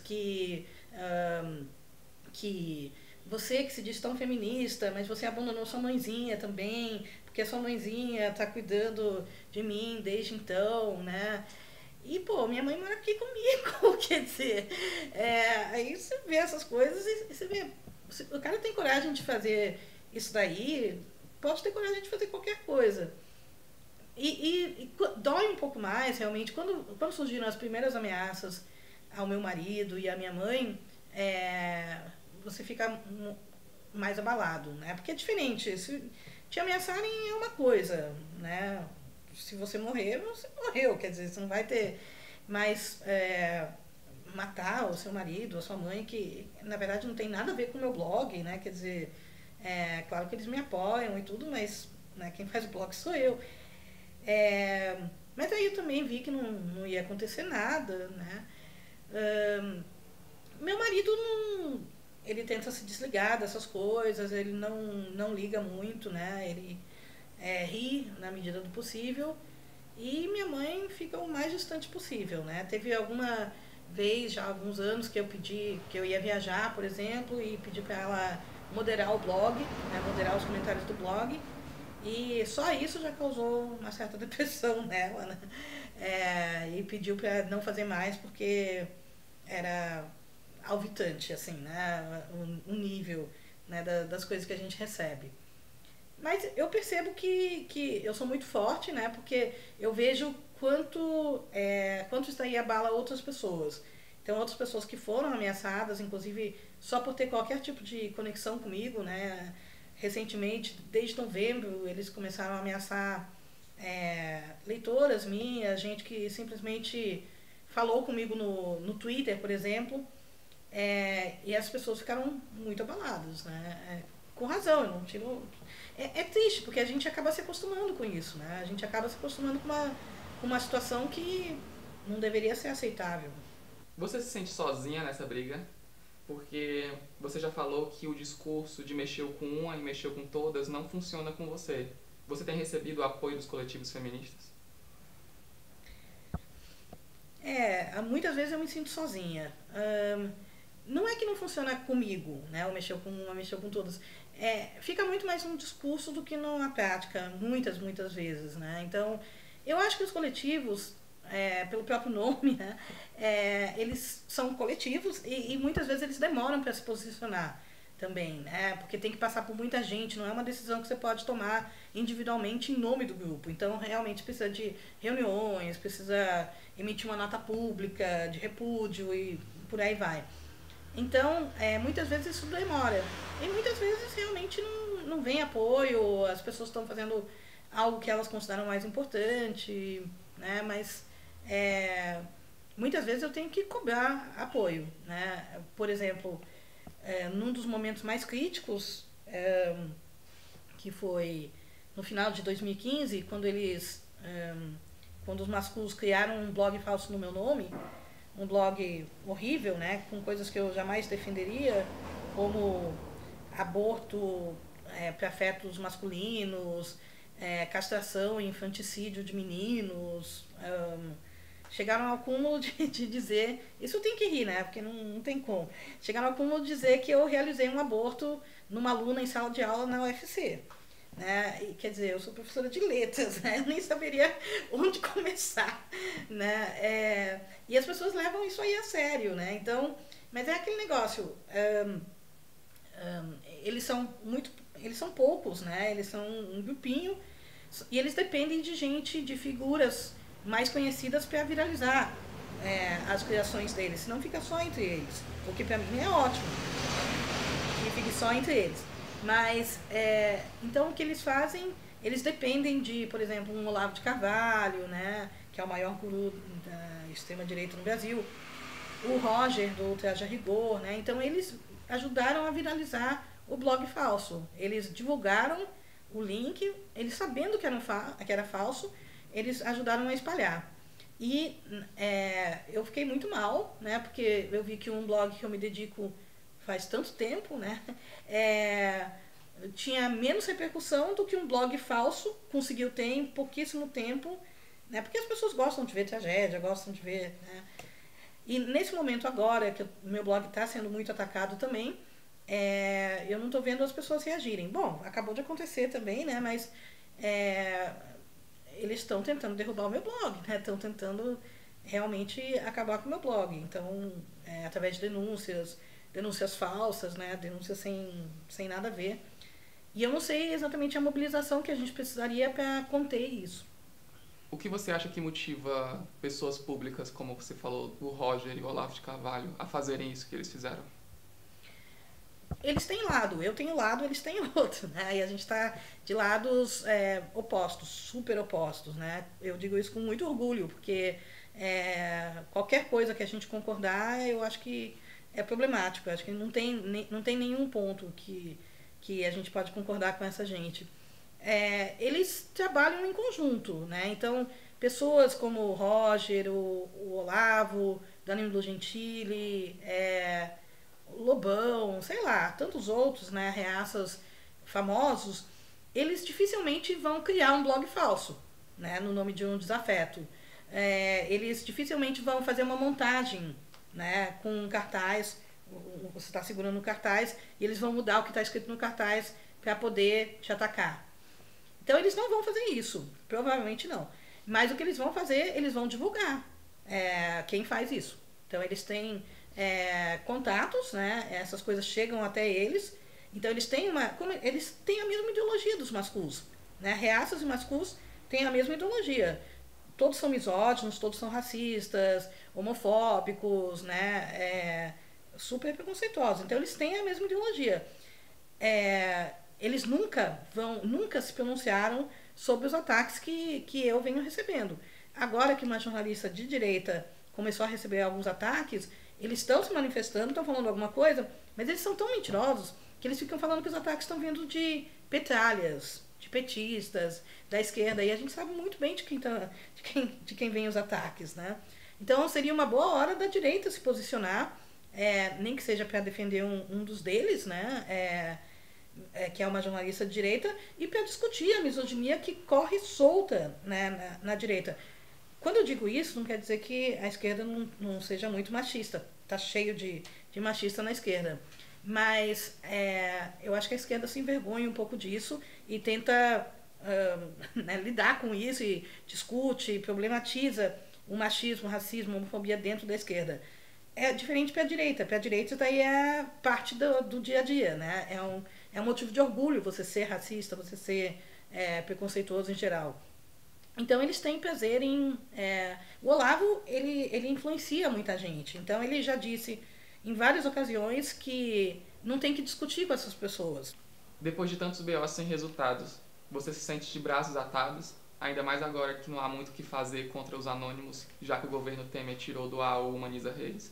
que você que se diz tão feminista, mas você abandonou sua mãezinha também, porque a sua mãezinha tá cuidando de mim desde então, né? E, pô, minha mãe mora aqui comigo, quer dizer, aí você vê essas coisas e você vê, o cara tem coragem de fazer isso daí, pode ter coragem de fazer qualquer coisa. Dói um pouco mais, realmente, quando surgiram as primeiras ameaças ao meu marido e à minha mãe, você fica mais abalado, né? Porque é diferente, se te ameaçarem é uma coisa, né? Se você morrer, você morreu, quer dizer, você não vai ter mais matar o seu marido, a sua mãe, que na verdade não tem nada a ver com o meu blog, né? Quer dizer, claro que eles me apoiam e tudo, mas né, quem faz o blog sou eu. Mas aí eu também vi que não ia acontecer nada, né? Meu marido não, ele tenta se desligar dessas coisas, ele não liga muito, né? Ele ri na medida do possível e minha mãe fica o mais distante possível, né? Teve alguma vez, já há alguns anos, que eu pedi que eu ia viajar, por exemplo, e pedi para ela moderar o blog, né? Moderar os comentários do blog. E só isso já causou uma certa depressão nela, né? E pediu para não fazer mais porque era alvitante, assim, né? O nível, né, das coisas que a gente recebe. Mas eu percebo que eu sou muito forte, né? Porque eu vejo quanto isso daí abala outras pessoas. Então, outras pessoas que foram ameaçadas, inclusive só por ter qualquer tipo de conexão comigo, né? Recentemente, desde novembro, eles começaram a ameaçar leitoras minhas, gente que simplesmente falou comigo no Twitter, por exemplo, e as pessoas ficaram muito abaladas, né? Com razão, eu não tiro... É triste, porque a gente acaba se acostumando com isso, né? A gente acaba se acostumando com uma situação que não deveria ser aceitável. Você se sente sozinha nessa briga? Porque você já falou que o discurso de mexeu com uma e mexeu com todas não funciona com você. Você tem recebido o apoio dos coletivos feministas? Muitas vezes eu me sinto sozinha. Não é que não funciona comigo, né? Ou mexeu com uma, mexeu com todas. Fica muito mais um discurso do que na prática, muitas vezes, né? Então, eu acho que os coletivos, pelo próprio nome, né? Eles são coletivos e muitas vezes eles demoram para se posicionar também, né? Porque tem que passar por muita gente, não é uma decisão que você pode tomar individualmente em nome do grupo. Então, realmente precisa de reuniões, precisa emitir uma nota pública de repúdio e por aí vai. Então, muitas vezes isso demora. E muitas vezes realmente não vem apoio, as pessoas estão fazendo algo que elas consideram mais importante, né? Mas muitas vezes eu tenho que cobrar apoio, né? Por exemplo, num dos momentos mais críticos, que foi no final de 2015, quando os masculos criaram um blog falso no meu nome, um blog horrível, né, com coisas que eu jamais defenderia, como aborto para fetos masculinos, castração e infanticídio de meninos. Chegaram ao cúmulo de dizer, isso tem que rir, né, porque não tem como, chegaram ao cúmulo de dizer que eu realizei um aborto numa aluna em sala de aula na UFC. Né? E, quer dizer, eu sou professora de letras, né? Eu nem saberia onde começar, né? E as pessoas levam isso aí a sério, né? Então, mas é aquele negócio, eles são poucos, né? Eles são um grupinho e eles dependem de gente, de figuras mais conhecidas para viralizar as criações deles, senão fica só entre eles, o que para mim é ótimo, que fique só entre eles. Mas, então o que eles fazem, eles dependem de, por exemplo, um Olavo de Carvalho, né, que é o maior guru da extrema-direita no Brasil, o Roger, do Traje a Rigor, né, então eles ajudaram a viralizar o blog falso. Eles divulgaram o link, eles sabendo que era falso, eles ajudaram a espalhar. E eu fiquei muito mal, né, porque eu vi que um blog que eu me dedico faz tanto tempo, né? Tinha menos repercussão do que um blog falso conseguiu ter em pouquíssimo tempo, né? Porque as pessoas gostam de ver tragédia, gostam de ver, né? E nesse momento agora, que o meu blog está sendo muito atacado também, eu não estou vendo as pessoas reagirem. Bom, acabou de acontecer também, né? Mas eles estão tentando derrubar o meu blog, né? Estão tentando realmente acabar com o meu blog. Então, através de denúncias falsas, né? Denúncias sem nada a ver. E eu não sei exatamente a mobilização que a gente precisaria para conter isso. O que você acha que motiva pessoas públicas, como você falou, o Roger e o Olavo de Carvalho, a fazerem isso que eles fizeram? Eles têm lado, eu tenho lado, eles têm outro, né? E a gente está de lados opostos, super opostos, né? Eu digo isso com muito orgulho, porque qualquer coisa que a gente concordar, eu acho que é problemático. Eu acho que não tem nenhum ponto que a gente pode concordar com essa gente. Eles trabalham em conjunto, né? Então, pessoas como o Roger, o Olavo, Danilo Gentili, Lobão, sei lá, tantos outros, né, reaças famosos, eles dificilmente vão criar um blog falso, né, no nome de um desafeto. Eles dificilmente vão fazer uma montagem, né, com um cartaz, você está segurando um cartaz, e eles vão mudar o que está escrito no cartaz para poder te atacar. Então eles não vão fazer isso, provavelmente não. Mas o que eles vão fazer, eles vão divulgar quem faz isso. Então eles têm contatos, né? Essas coisas chegam até eles. Então eles têm eles têm a mesma ideologia dos masculs, né? Reaças e masculs têm a mesma ideologia. Todos são misóginos, todos são racistas, homofóbicos, né? Super preconceituosos. Então eles têm a mesma ideologia. Eles nunca se pronunciaram sobre os ataques que eu venho recebendo. Agora que uma jornalista de direita começou a receber alguns ataques, eles estão se manifestando, estão falando alguma coisa, mas eles são tão mentirosos que eles ficam falando que os ataques estão vindo de petralhas, de petistas, da esquerda, e a gente sabe muito bem de quem vem os ataques, né? Então seria uma boa hora da direita se posicionar, nem que seja para defender um dos deles, né? Que é uma jornalista de direita, e para discutir a misoginia que corre solta, né, na direita. Quando eu digo isso, não quer dizer que a esquerda não seja muito machista. Está cheio de machista na esquerda. Mas eu acho que a esquerda se envergonha um pouco disso e tenta né, lidar com isso e discute, problematiza o machismo, o racismo, a homofobia dentro da esquerda. É diferente para a direita. Para a direita, daí é parte do dia a dia, né? É um motivo de orgulho você ser racista, você ser preconceituoso em geral. Então eles têm prazer em... o Olavo, ele influencia muita gente. Então ele já disse em várias ocasiões que não tem que discutir com essas pessoas. Depois de tantos BOs sem resultados, você se sente de braços atados? Ainda mais agora que não há muito o que fazer contra os anônimos, já que o governo Temer tirou do ar o Humaniza Reis.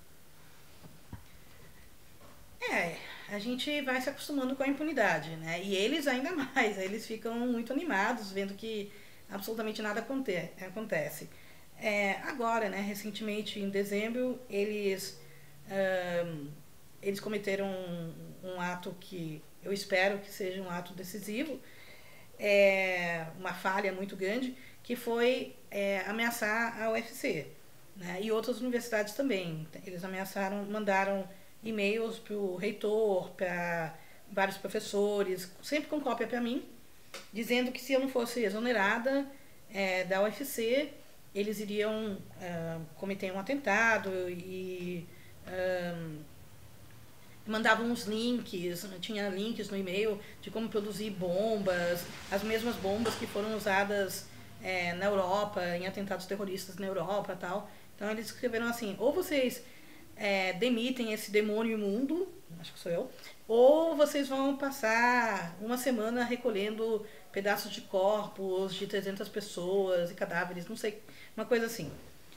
A gente vai se acostumando com a impunidade, né? E eles ainda mais, eles ficam muito animados vendo que absolutamente nada acontece. Agora, né, recentemente, em dezembro, eles cometeram um ato que eu espero que seja um ato decisivo, uma falha muito grande, que foi ameaçar a UFC, né, e outras universidades também. Eles mandaram e-mails para o reitor, para vários professores, sempre com cópia para mim, dizendo que se eu não fosse exonerada da UFC, eles iriam cometer um atentado e mandavam uns links, tinha links no e-mail de como produzir bombas, as mesmas bombas que foram usadas na Europa, em atentados terroristas na Europa e tal. Então eles escreveram assim: ou vocês demitem esse demônio imundo, acho que sou eu, ou vocês vão passar uma semana recolhendo pedaços de corpos de 300 pessoas e cadáveres, não sei, uma coisa assim.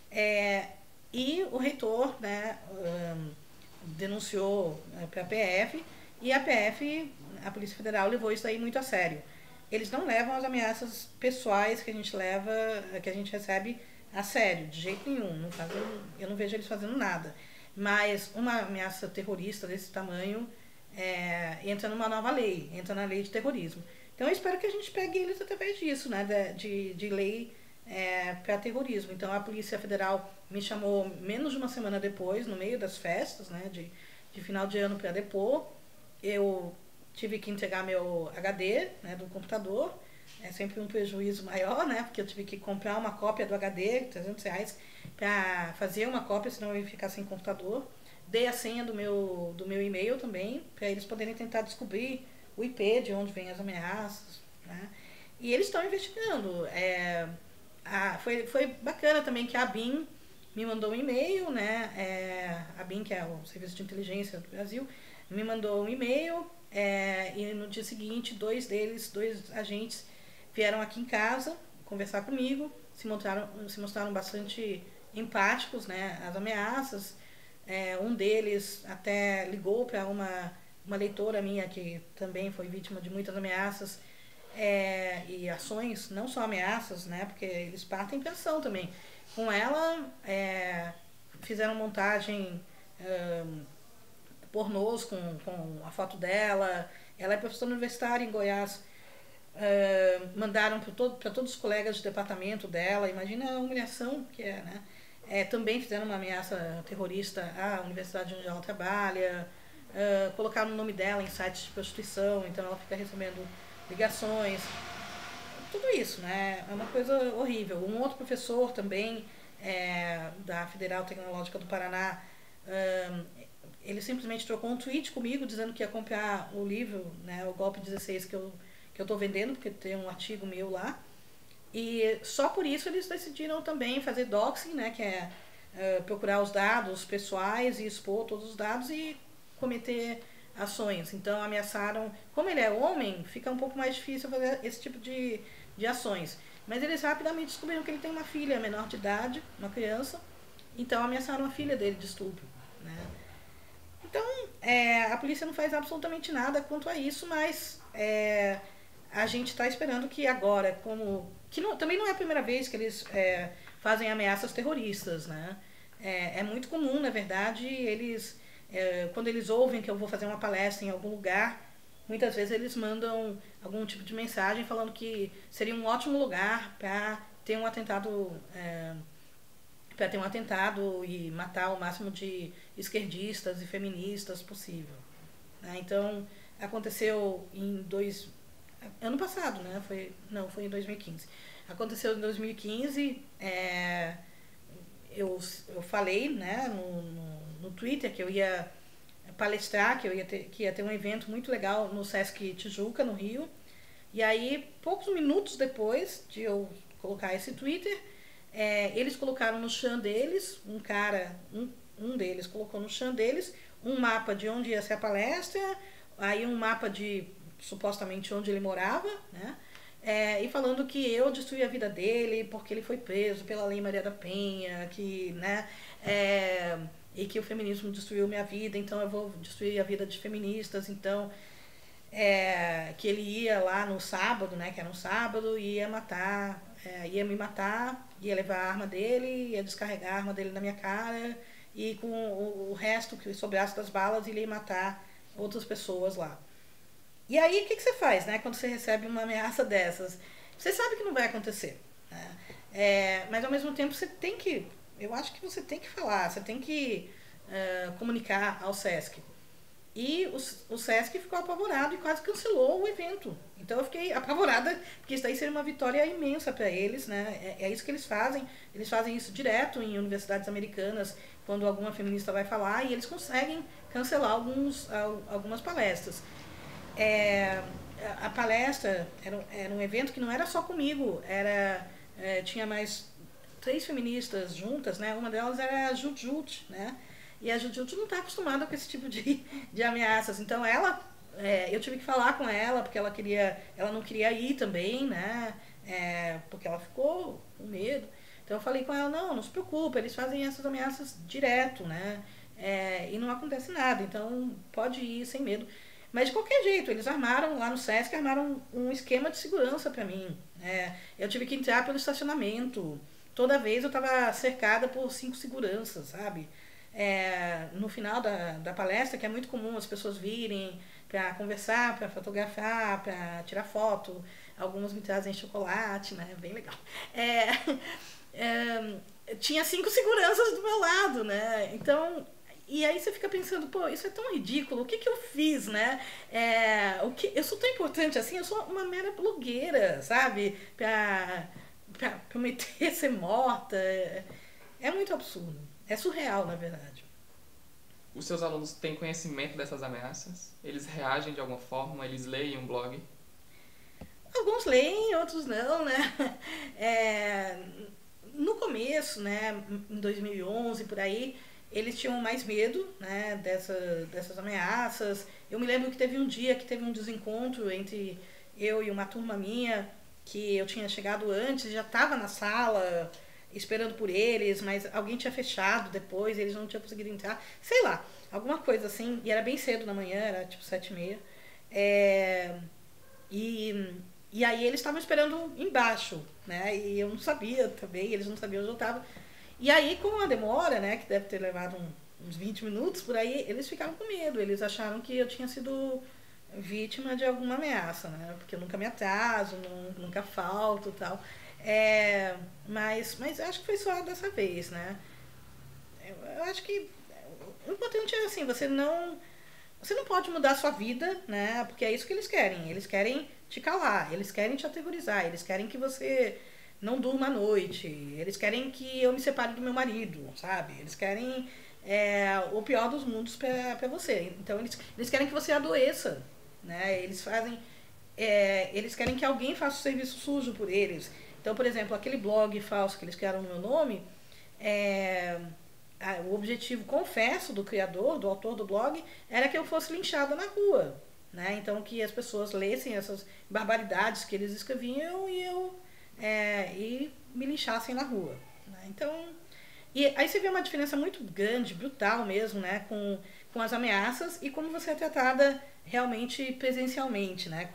E o reitor, né, denunciou para a PF, e a PF, a Polícia Federal, levou isso aí muito a sério. Eles não levam as ameaças pessoais que a gente recebe a sério, de jeito nenhum. Eu não vejo eles fazendo nada. mas uma ameaça terrorista desse tamanho entra numa nova lei, entra na lei de terrorismo. Então eu espero que a gente pegue eles através disso, né, de lei para terrorismo. Então a Polícia Federal me chamou menos de uma semana depois, no meio das festas, né, de final de ano, para depor. Eu tive que entregar meu HD, né, do computador. É sempre um prejuízo maior, né, porque eu tive que comprar uma cópia do HD, R$300, para fazer uma cópia, senão eu ia ficar sem computador. Dei a senha do meu e-mail também, para eles poderem tentar descobrir o IP, de onde vêm as ameaças, né? E eles estão investigando. Foi bacana também que a ABIN me mandou um e-mail, né? A ABIN, que é o Serviço de Inteligência do Brasil, me mandou um e-mail, e no dia seguinte, dois agentes, vieram aqui em casa conversar comigo, se mostraram bastante empáticos, né, às ameaças. Um deles até ligou para uma leitora minha que também foi vítima de muitas ameaças e ações, não só ameaças, né, porque eles partem pensão também. Com ela, fizeram montagem pornôs com a foto dela. Ela é professora universitária em Goiás. Mandaram para todos os colegas de departamento dela. Imagina a humilhação que é, né? Também fizeram uma ameaça terrorista à universidade onde ela trabalha. Colocaram o nome dela em sites de prostituição, então ela fica recebendo ligações. Tudo isso, né? É uma coisa horrível. Um outro professor também, da Federal Tecnológica do Paraná, ele simplesmente trocou um tweet comigo dizendo que ia comprar o livro, né, o Golpe 16, que eu estou vendendo, porque tem um artigo meu lá. E só por isso eles decidiram também fazer doxing, né, que é procurar os dados pessoais e expor todos os dados e cometer ações. Então ameaçaram, como ele é homem, fica um pouco mais difícil fazer esse tipo de ações. Mas eles rapidamente descobriram que ele tem uma filha menor de idade, uma criança, então ameaçaram a filha dele de estupro, né? Então, a polícia não faz absolutamente nada quanto a isso, mas a gente está esperando que agora, também não é a primeira vez que eles fazem ameaças terroristas, né? É muito comum, na verdade, eles, quando eles ouvem que eu vou fazer uma palestra em algum lugar, muitas vezes eles mandam algum tipo de mensagem falando que seria um ótimo lugar para ter um atentado e matar o máximo de esquerdistas e feministas possível, né? Então, aconteceu ano passado, né? Foi em 2015. Aconteceu em 2015, eu falei, né, no Twitter que eu ia palestrar, que ia ter um evento muito legal no Sesc Tijuca, no Rio. E aí, poucos minutos depois de eu colocar esse Twitter, eles colocaram no chão deles, um deles colocou no chão deles um mapa de onde ia ser a palestra, aí um mapa de supostamente onde ele morava, né? E falando que eu destruí a vida dele porque ele foi preso pela Lei Maria da Penha, que, né, e que o feminismo destruiu minha vida, então eu vou destruir a vida de feministas. Então, que ele ia lá no sábado, né, que era um sábado, e ia me matar, ia levar a arma dele, ia descarregar a arma dele na minha cara, e com o resto que sobrasse das balas, ele ia matar outras pessoas lá. E aí, o que você faz, né, quando você recebe uma ameaça dessas? Você sabe que não vai acontecer, né? Mas ao mesmo tempo eu acho que você tem que falar, você tem que comunicar ao Sesc. E o Sesc ficou apavorado e quase cancelou o evento. Então eu fiquei apavorada, porque isso daí seria uma vitória imensa para eles, né? É isso que eles fazem. Eles fazem isso direto em universidades americanas, quando alguma feminista vai falar, e eles conseguem cancelar algumas palestras. A palestra era um evento que não era só comigo, tinha mais 3 feministas juntas, né? Uma delas era a Jut, né? E a Jut não está acostumada com esse tipo de ameaças. Então eu tive que falar com ela, porque ela não queria ir também, né? Porque ela ficou com medo. Então eu falei com ela, não se preocupe, eles fazem essas ameaças direto, né? E não acontece nada, então pode ir sem medo. Mas de qualquer jeito, eles armaram lá no Sesc, um esquema de segurança para mim. Eu tive que entrar pelo estacionamento. Toda vez eu estava cercada por 5 seguranças, sabe? no final da palestra, que é muito comum as pessoas virem para conversar, para fotografar, para tirar foto. Alguns me trazem chocolate, né? Bem legal. É, tinha 5 seguranças do meu lado, né? Então, e aí você fica pensando, pô, isso é tão ridículo, o que que eu fiz, né? Eu sou tão importante assim, eu sou uma mera blogueira, sabe? Pra prometer ser morta. É muito absurdo. É surreal, na verdade. Os seus alunos têm conhecimento dessas ameaças? Eles reagem de alguma forma? Eles leem um blog? Alguns leem, outros não, né? É, no começo, né, em 2011, por aí, eles tinham mais medo, né, dessas ameaças. Eu me lembro que teve um dia que teve um desencontro entre eu e uma turma minha, que eu tinha chegado antes, já estava na sala esperando por eles, mas alguém tinha fechado depois, eles não tinham conseguido entrar, sei lá, alguma coisa assim, e era bem cedo na manhã, era tipo 7h30. É, e, e aí eles estavam esperando embaixo, né? E eu não sabia também, eles não sabiam onde eu estava. E aí, com a demora, né, que deve ter levado uns 20 minutos por aí, eles ficaram com medo. Eles acharam que eu tinha sido vítima de alguma ameaça, né? Porque eu nunca me atraso, nunca falto e tal. Mas acho que foi só dessa vez, né? Eu acho que o importante é assim, você não pode mudar a sua vida, né? Porque é isso que eles querem. Eles querem te calar, eles querem te aterrorizar, eles querem que você não durma à noite, eles querem que eu me separe do meu marido, sabe? Eles querem o pior dos mundos pra você. Então eles querem que você adoeça, né? Eles querem que alguém faça o serviço sujo por eles. Então, por exemplo, aquele blog falso que eles criaram no meu nome, é, o objetivo, confesso, do criador, do autor do blog, era que eu fosse linchada na rua. Né? Então, que as pessoas lessem essas barbaridades que eles escreviam e me linchassem na rua. Né? Então, e aí você vê uma diferença muito grande, brutal mesmo, né? Com as ameaças e como você é tratada realmente presencialmente. Né?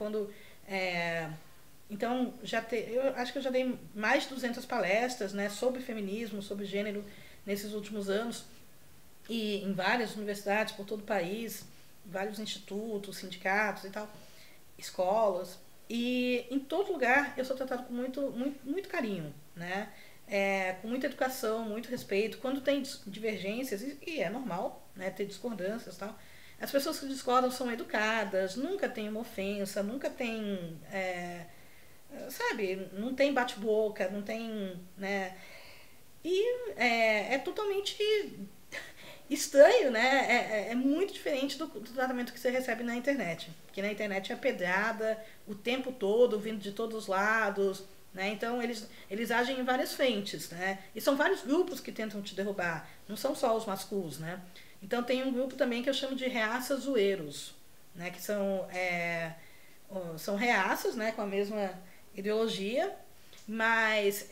Então, eu acho que eu já dei mais de 200 palestras, né, sobre feminismo, sobre gênero nesses últimos anos, e em várias universidades por todo o país, vários institutos, sindicatos e tal, escolas. E em todo lugar eu sou tratada com muito carinho, né? Com muita educação, muito respeito. Quando tem divergências, e é normal, né, ter discordâncias e tal, as pessoas que discordam são educadas, nunca tem uma ofensa, nunca tem. Sabe, não tem bate-boca, não tem. Né? E é totalmente estranho, né? É muito diferente do tratamento que você recebe na internet. Porque na internet é pedrada o tempo todo, vindo de todos os lados. Né? Então eles agem em várias frentes. Né? E são vários grupos que tentam te derrubar. Não são só os masculos. Né? Então tem um grupo também que eu chamo de reaças zoeiros. Né? Que são reaças, né? Com a mesma ideologia. Mas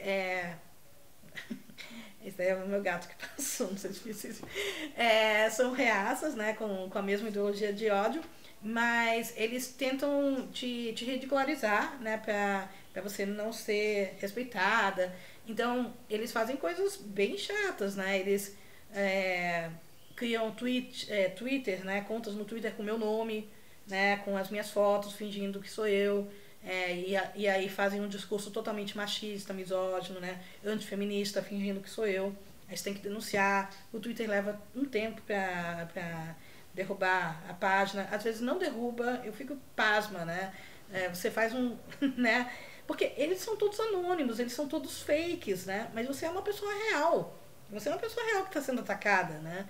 esse é o meu gato que passou, não sei se fiz isso. São reaças, né, com a mesma ideologia de ódio, mas eles tentam te ridicularizar, né, pra você não ser respeitada. Então, eles fazem coisas bem chatas, né? Eles criam Twitter, né, contas no Twitter com meu nome, né, com as minhas fotos, fingindo que sou eu. E aí fazem um discurso totalmente machista, misógino, né, antifeminista, fingindo que sou eu. Aí você tem que denunciar. O Twitter leva um tempo pra derrubar a página. Às vezes não derruba, eu fico pasma, né? Você faz um. Né? Porque eles são todos anônimos, eles são todos fakes, né? Mas você é uma pessoa real. Você é uma pessoa real que está sendo atacada, né?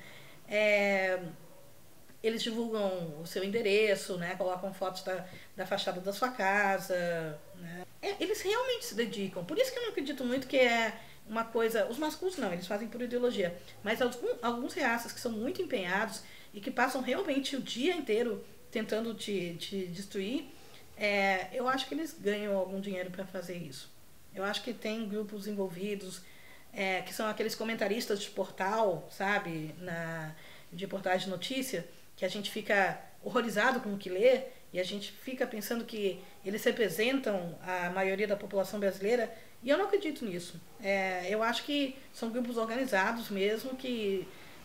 Eles divulgam o seu endereço, né? Colocam fotos da fachada da sua casa. Né? Eles realmente se dedicam. Por isso que eu não acredito muito que é uma coisa... Os masculinos não, eles fazem por ideologia. Mas alguns reaças que são muito empenhados e que passam realmente o dia inteiro tentando te destruir, eu acho que eles ganham algum dinheiro para fazer isso. Eu acho que tem grupos envolvidos, que são aqueles comentaristas de portal, sabe? De portais de notícia, que a gente fica horrorizado com o que lê e a gente fica pensando que eles representam a maioria da população brasileira, e eu não acredito nisso. Eu acho que são grupos organizados mesmo, que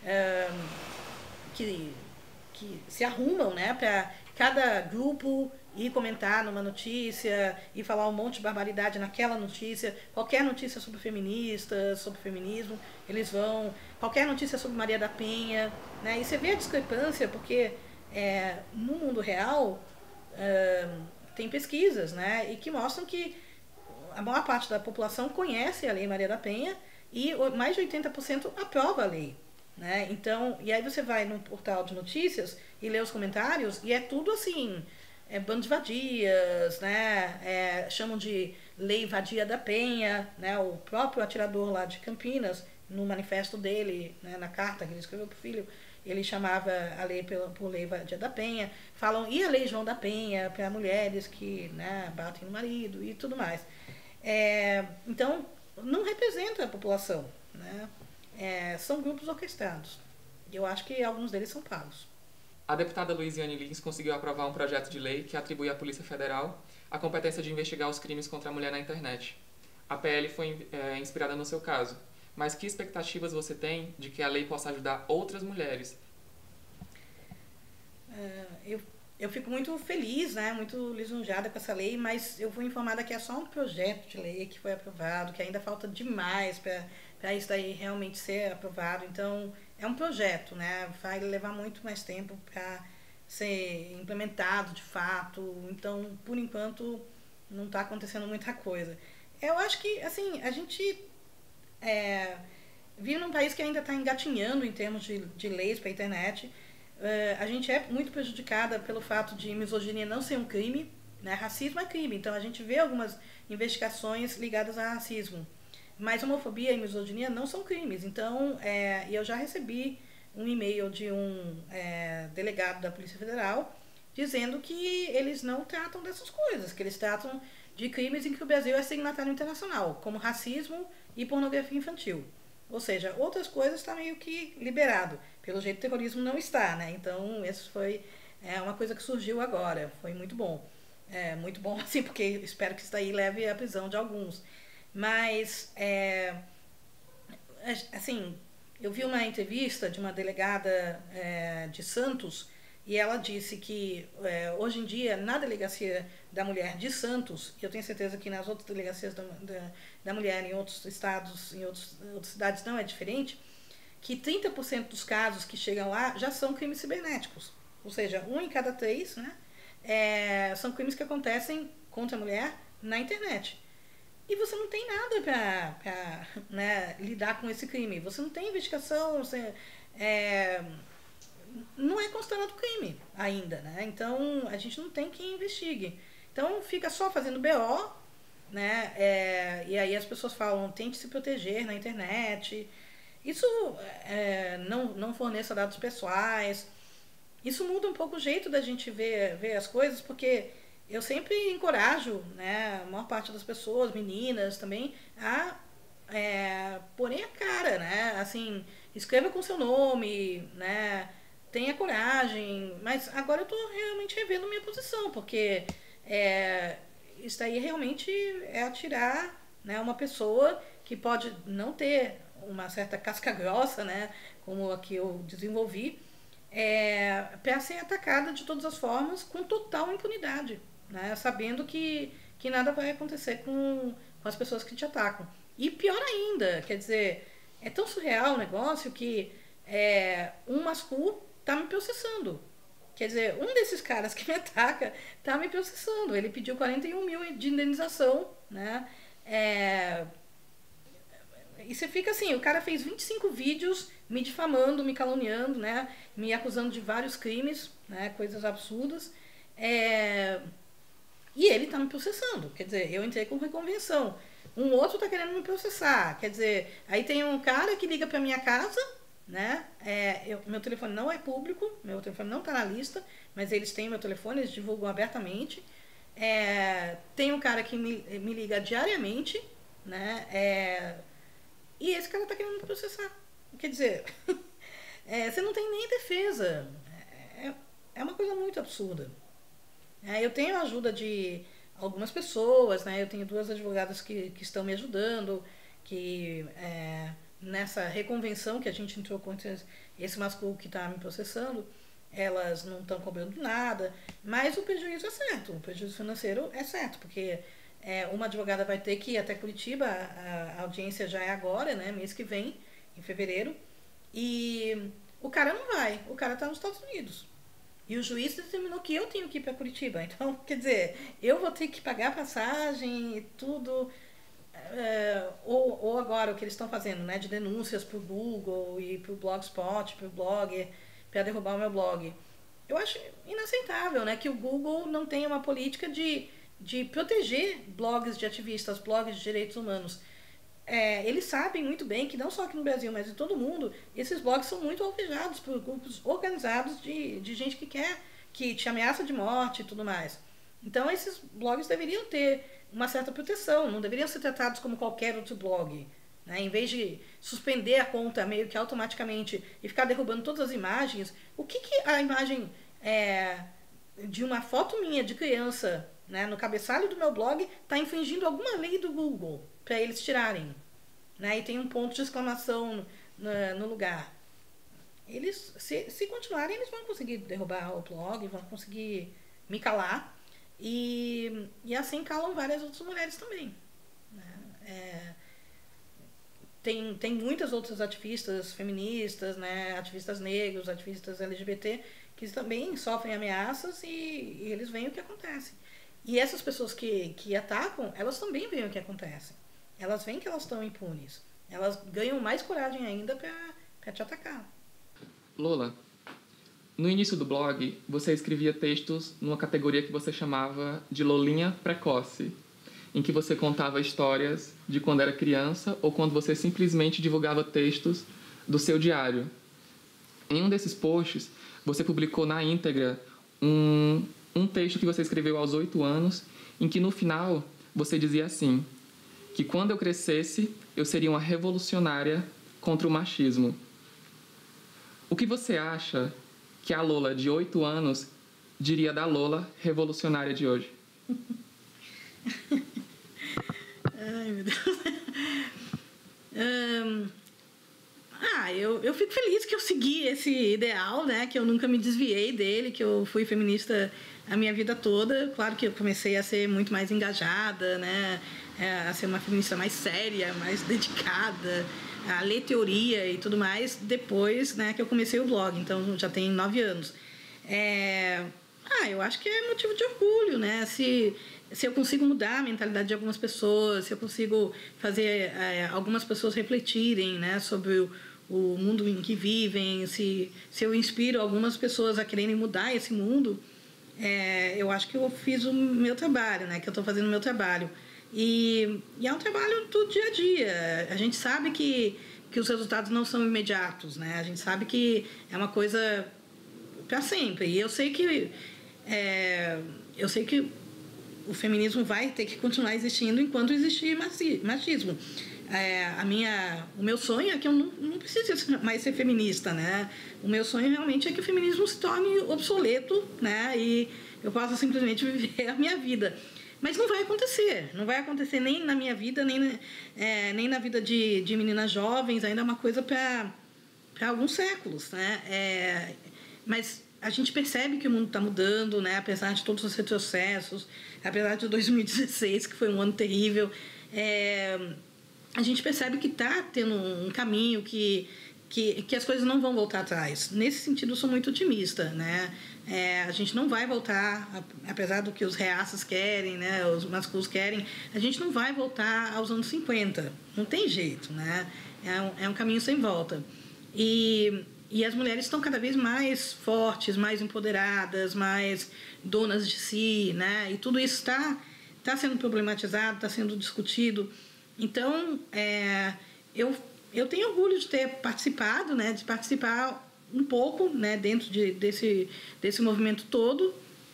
que, que se arrumam, né, para cada grupo ir comentar numa notícia e falar um monte de barbaridade naquela notícia. Qualquer notícia sobre feministas, sobre feminismo, eles vão. Qualquer notícia sobre Maria da Penha, né? E você vê a discrepância, porque no mundo real tem pesquisas, né? E que mostram que a maior parte da população conhece a Lei Maria da Penha e mais de 80% aprova a lei. Né? Então, e aí você vai num portal de notícias e lê os comentários e é tudo assim, bando de vadias, né? Chamam de Lei Vadia da Penha, né? O próprio atirador lá de Campinas, no manifesto dele, né? Na carta que ele escreveu para o filho, ele chamava a lei por Lei Vadia da Penha. Falam, e a Lei João da Penha para mulheres que, né, batem no marido e tudo mais. Então, não representa a população, né? São grupos orquestrados. E eu acho que alguns deles são pagos. A deputada Luiziane Lins conseguiu aprovar um projeto de lei que atribui à Polícia Federal a competência de investigar os crimes contra a mulher na internet. A PL foi inspirada no seu caso, mas que expectativas você tem de que a lei possa ajudar outras mulheres? Eu fico muito feliz, né, muito lisonjeada com essa lei, mas eu fui informada que é só um projeto de lei que foi aprovado, que ainda falta demais para isso daí realmente ser aprovado. Então, é um projeto, né, vai levar muito mais tempo para ser implementado de fato. Então, por enquanto, não está acontecendo muita coisa. Eu acho que, assim, a gente vive num país que ainda está engatinhando em termos de leis para a internet. A gente é muito prejudicada pelo fato de misoginia não ser um crime, né? Racismo é crime, então a gente vê algumas investigações ligadas a racismo, mas homofobia e misoginia não são crimes. Então, eu já recebi um e-mail de um delegado da Polícia Federal dizendo que eles não tratam dessas coisas, que eles tratam de crimes em que o Brasil é signatário internacional, como racismo e pornografia infantil. Ou seja, outras coisas está meio que liberado. Pelo jeito, o terrorismo não está, né? Então, isso foi uma coisa que surgiu agora. Foi muito bom. Muito bom, assim, porque espero que isso daí leve à prisão de alguns. Mas, assim, eu vi uma entrevista de uma delegada de Santos e ela disse que hoje em dia, na delegacia da mulher de Santos, e eu tenho certeza que nas outras delegacias da mulher em outros estados, em outras cidades não é diferente, que 30% dos casos que chegam lá já são crimes cibernéticos. Ou seja, 1 em cada 3, né, são crimes que acontecem contra a mulher na internet. E você não tem nada para né, lidar com esse crime. Você não tem investigação, não é considerado crime ainda, né? Então a gente não tem quem investigue. Então fica só fazendo BO, né? E aí as pessoas falam, tente se proteger na internet. Isso não forneça dados pessoais. Isso muda um pouco o jeito da gente ver as coisas, porque eu sempre encorajo, né, a maior parte das pessoas, meninas também, a porem a cara, né? Assim, escreva com seu nome, né? Tenha coragem. Mas agora eu tô realmente revendo minha posição, porque isso aí realmente é atirar, né, uma pessoa que pode não ter uma certa casca grossa, né, como a que eu desenvolvi, para ser atacada de todas as formas com total impunidade, né, sabendo que nada vai acontecer com as pessoas que te atacam. E pior ainda, quer dizer, é tão surreal o negócio que um masculino tá me processando. Quer dizer, um desses caras que me ataca tá me processando. Ele pediu 41 mil de indenização, né? E você fica assim, o cara fez 25 vídeos me difamando, me caluniando, né? Me acusando de vários crimes, né? Coisas absurdas. E ele tá me processando. Quer dizer, eu entrei com reconvenção. Um outro tá querendo me processar. Quer dizer, aí tem um cara que liga pra minha casa, né? Meu telefone não é público, meu telefone não está na lista, mas eles têm meu telefone, eles divulgam abertamente. Tem um cara que me liga diariamente, né? E esse cara está querendo me processar. Quer dizer, você não tem nem defesa. É uma coisa muito absurda. Eu tenho a ajuda de algumas pessoas, né? Eu tenho 2 advogadas que estão me ajudando, que nessa reconvenção que a gente entrou com esse masculino que está me processando, elas não estão cobrando nada, mas o prejuízo é certo, o prejuízo financeiro é certo, porque uma advogada vai ter que ir até Curitiba, a audiência já é agora, né, mês que vem, em fevereiro, e o cara não vai, o cara está nos Estados Unidos. E o juiz determinou que eu tenho que ir para Curitiba. Então, quer dizer, eu vou ter que pagar passagem e tudo. Ou agora o que eles estão fazendo, né, de denúncias para o Google e para o Blogspot, para o blog, para derrubar o meu blog. Eu acho inaceitável, né, que o Google não tenha uma política de proteger blogs de ativistas, blogs de direitos humanos. Eles sabem muito bem que não só aqui no Brasil, mas em todo mundo, esses blogs são muito alvejados por grupos organizados de gente que te ameaça de morte e tudo mais. Então esses blogs deveriam ter uma certa proteção, não deveriam ser tratados como qualquer outro blog, né? Em vez de suspender a conta meio que automaticamente e ficar derrubando todas as imagens, o que a imagem de uma foto minha de criança, né, no cabeçalho do meu blog está infringindo alguma lei do Google para eles tirarem, né? E tem um ponto de exclamação no lugar. Eles, se continuarem, eles vão conseguir derrubar o blog, vão conseguir me calar. E assim calam várias outras mulheres também, né? Tem muitas outras ativistas feministas, né? Ativistas negros, ativistas LGBT, que também sofrem ameaças e eles veem o que acontece. E essas pessoas que atacam, elas também veem o que acontece. Elas veem que elas estão impunes. Elas ganham mais coragem ainda para te atacar. Lola, no início do blog, você escrevia textos numa categoria que você chamava de Lolinha Precoce, em que você contava histórias de quando era criança ou quando você simplesmente divulgava textos do seu diário. Em um desses posts, você publicou na íntegra um texto que você escreveu aos 8 anos, em que no final você dizia assim, que quando eu crescesse, eu seria uma revolucionária contra o machismo. O que você acha que a Lola de 8 anos diria da Lola revolucionária de hoje? Ai, meu Deus. Eu fico feliz que eu segui esse ideal, né? Que eu nunca me desviei dele, que eu fui feminista a minha vida toda. Claro que eu comecei a ser muito mais engajada, né? A ser uma feminista mais séria, mais dedicada, a ler teoria e tudo mais, depois, né, que eu comecei o blog. Então, já tem 9 anos. Eu acho que é motivo de orgulho, né? Se eu consigo mudar a mentalidade de algumas pessoas, se eu consigo fazer algumas pessoas refletirem, né, sobre o mundo em que vivem, se eu inspiro algumas pessoas a quererem mudar esse mundo, eu acho que eu fiz o meu trabalho, né, que eu estou fazendo o meu trabalho. E é um trabalho do dia a dia. A gente sabe que os resultados não são imediatos, né? A gente sabe que é uma coisa para sempre. E eu sei que o feminismo vai ter que continuar existindo enquanto existir machismo. O meu sonho é que eu não precise mais ser feminista, né? O meu sonho realmente é que o feminismo se torne obsoleto, né? E eu possa simplesmente viver a minha vida. Mas não vai acontecer. Não vai acontecer nem na minha vida, nem na vida de meninas jovens. Ainda é uma coisa para alguns séculos, né? Mas a gente percebe que o mundo está mudando, né? Apesar de todos os retrocessos, apesar de 2016, que foi um ano terrível, a gente percebe que está tendo um caminho que as coisas não vão voltar atrás. Nesse sentido, eu sou muito otimista, né? A gente não vai voltar, apesar do que os reaças querem, né? Os masculinos querem, a gente não vai voltar aos anos 50. Não tem jeito, né? É um caminho sem volta. E as mulheres estão cada vez mais fortes, mais empoderadas, mais donas de si, né? E tudo isso está sendo problematizado, está sendo discutido. Então, eu tenho orgulho de ter participado, né? De participar um pouco, né? Dentro desse movimento todo.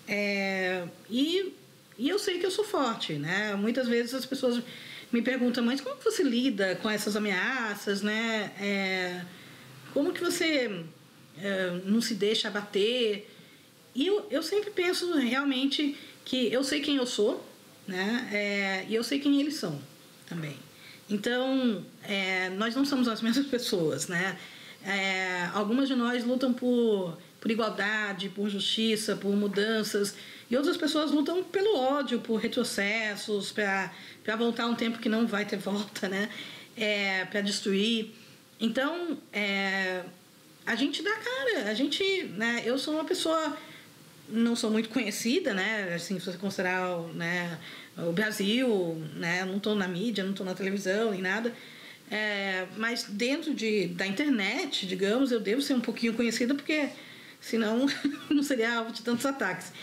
E eu sei que eu sou forte, né? Muitas vezes as pessoas me perguntam, mas como que você lida com essas ameaças, né? Como que você não se deixa abater? E eu sempre penso realmente que eu sei quem eu sou, né? E eu sei quem eles são também. Então, nós não somos as mesmas pessoas, né? Algumas de nós lutam por igualdade, por justiça, por mudanças, e outras pessoas lutam pelo ódio, por retrocessos, para voltar a um tempo que não vai ter volta, né? Para destruir. Então, a gente dá cara, né? Eu sou uma pessoa, não sou muito conhecida, né? Assim, se você considerar, né, o Brasil, né? Eu não estou na mídia, não estou na televisão, nem nada. Mas dentro da internet, digamos, eu devo ser um pouquinho conhecida, porque senão não seria alvo de tantos ataques.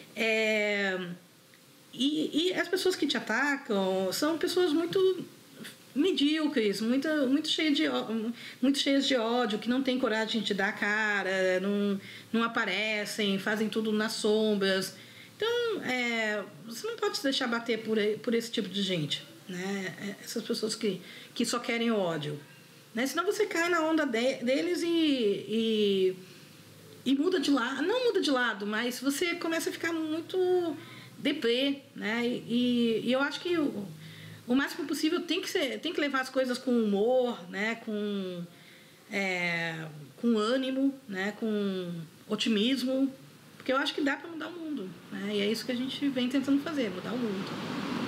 E as pessoas que te atacam são pessoas muito medíocres, muito cheias de ódio, que não têm coragem de te dar a cara, não aparecem, fazem tudo nas sombras. Então, você não pode se deixar bater por esse tipo de gente, né? Essas pessoas que só querem o ódio, né? Senão você cai na onda deles e muda de lado. Não muda de lado, mas você começa a ficar muito deprê, né? E eu acho que o máximo possível tem que levar as coisas com humor, né? Com ânimo, né? Com otimismo, porque eu acho que dá para mudar o mundo, né? E é isso que a gente vem tentando fazer, mudar o mundo.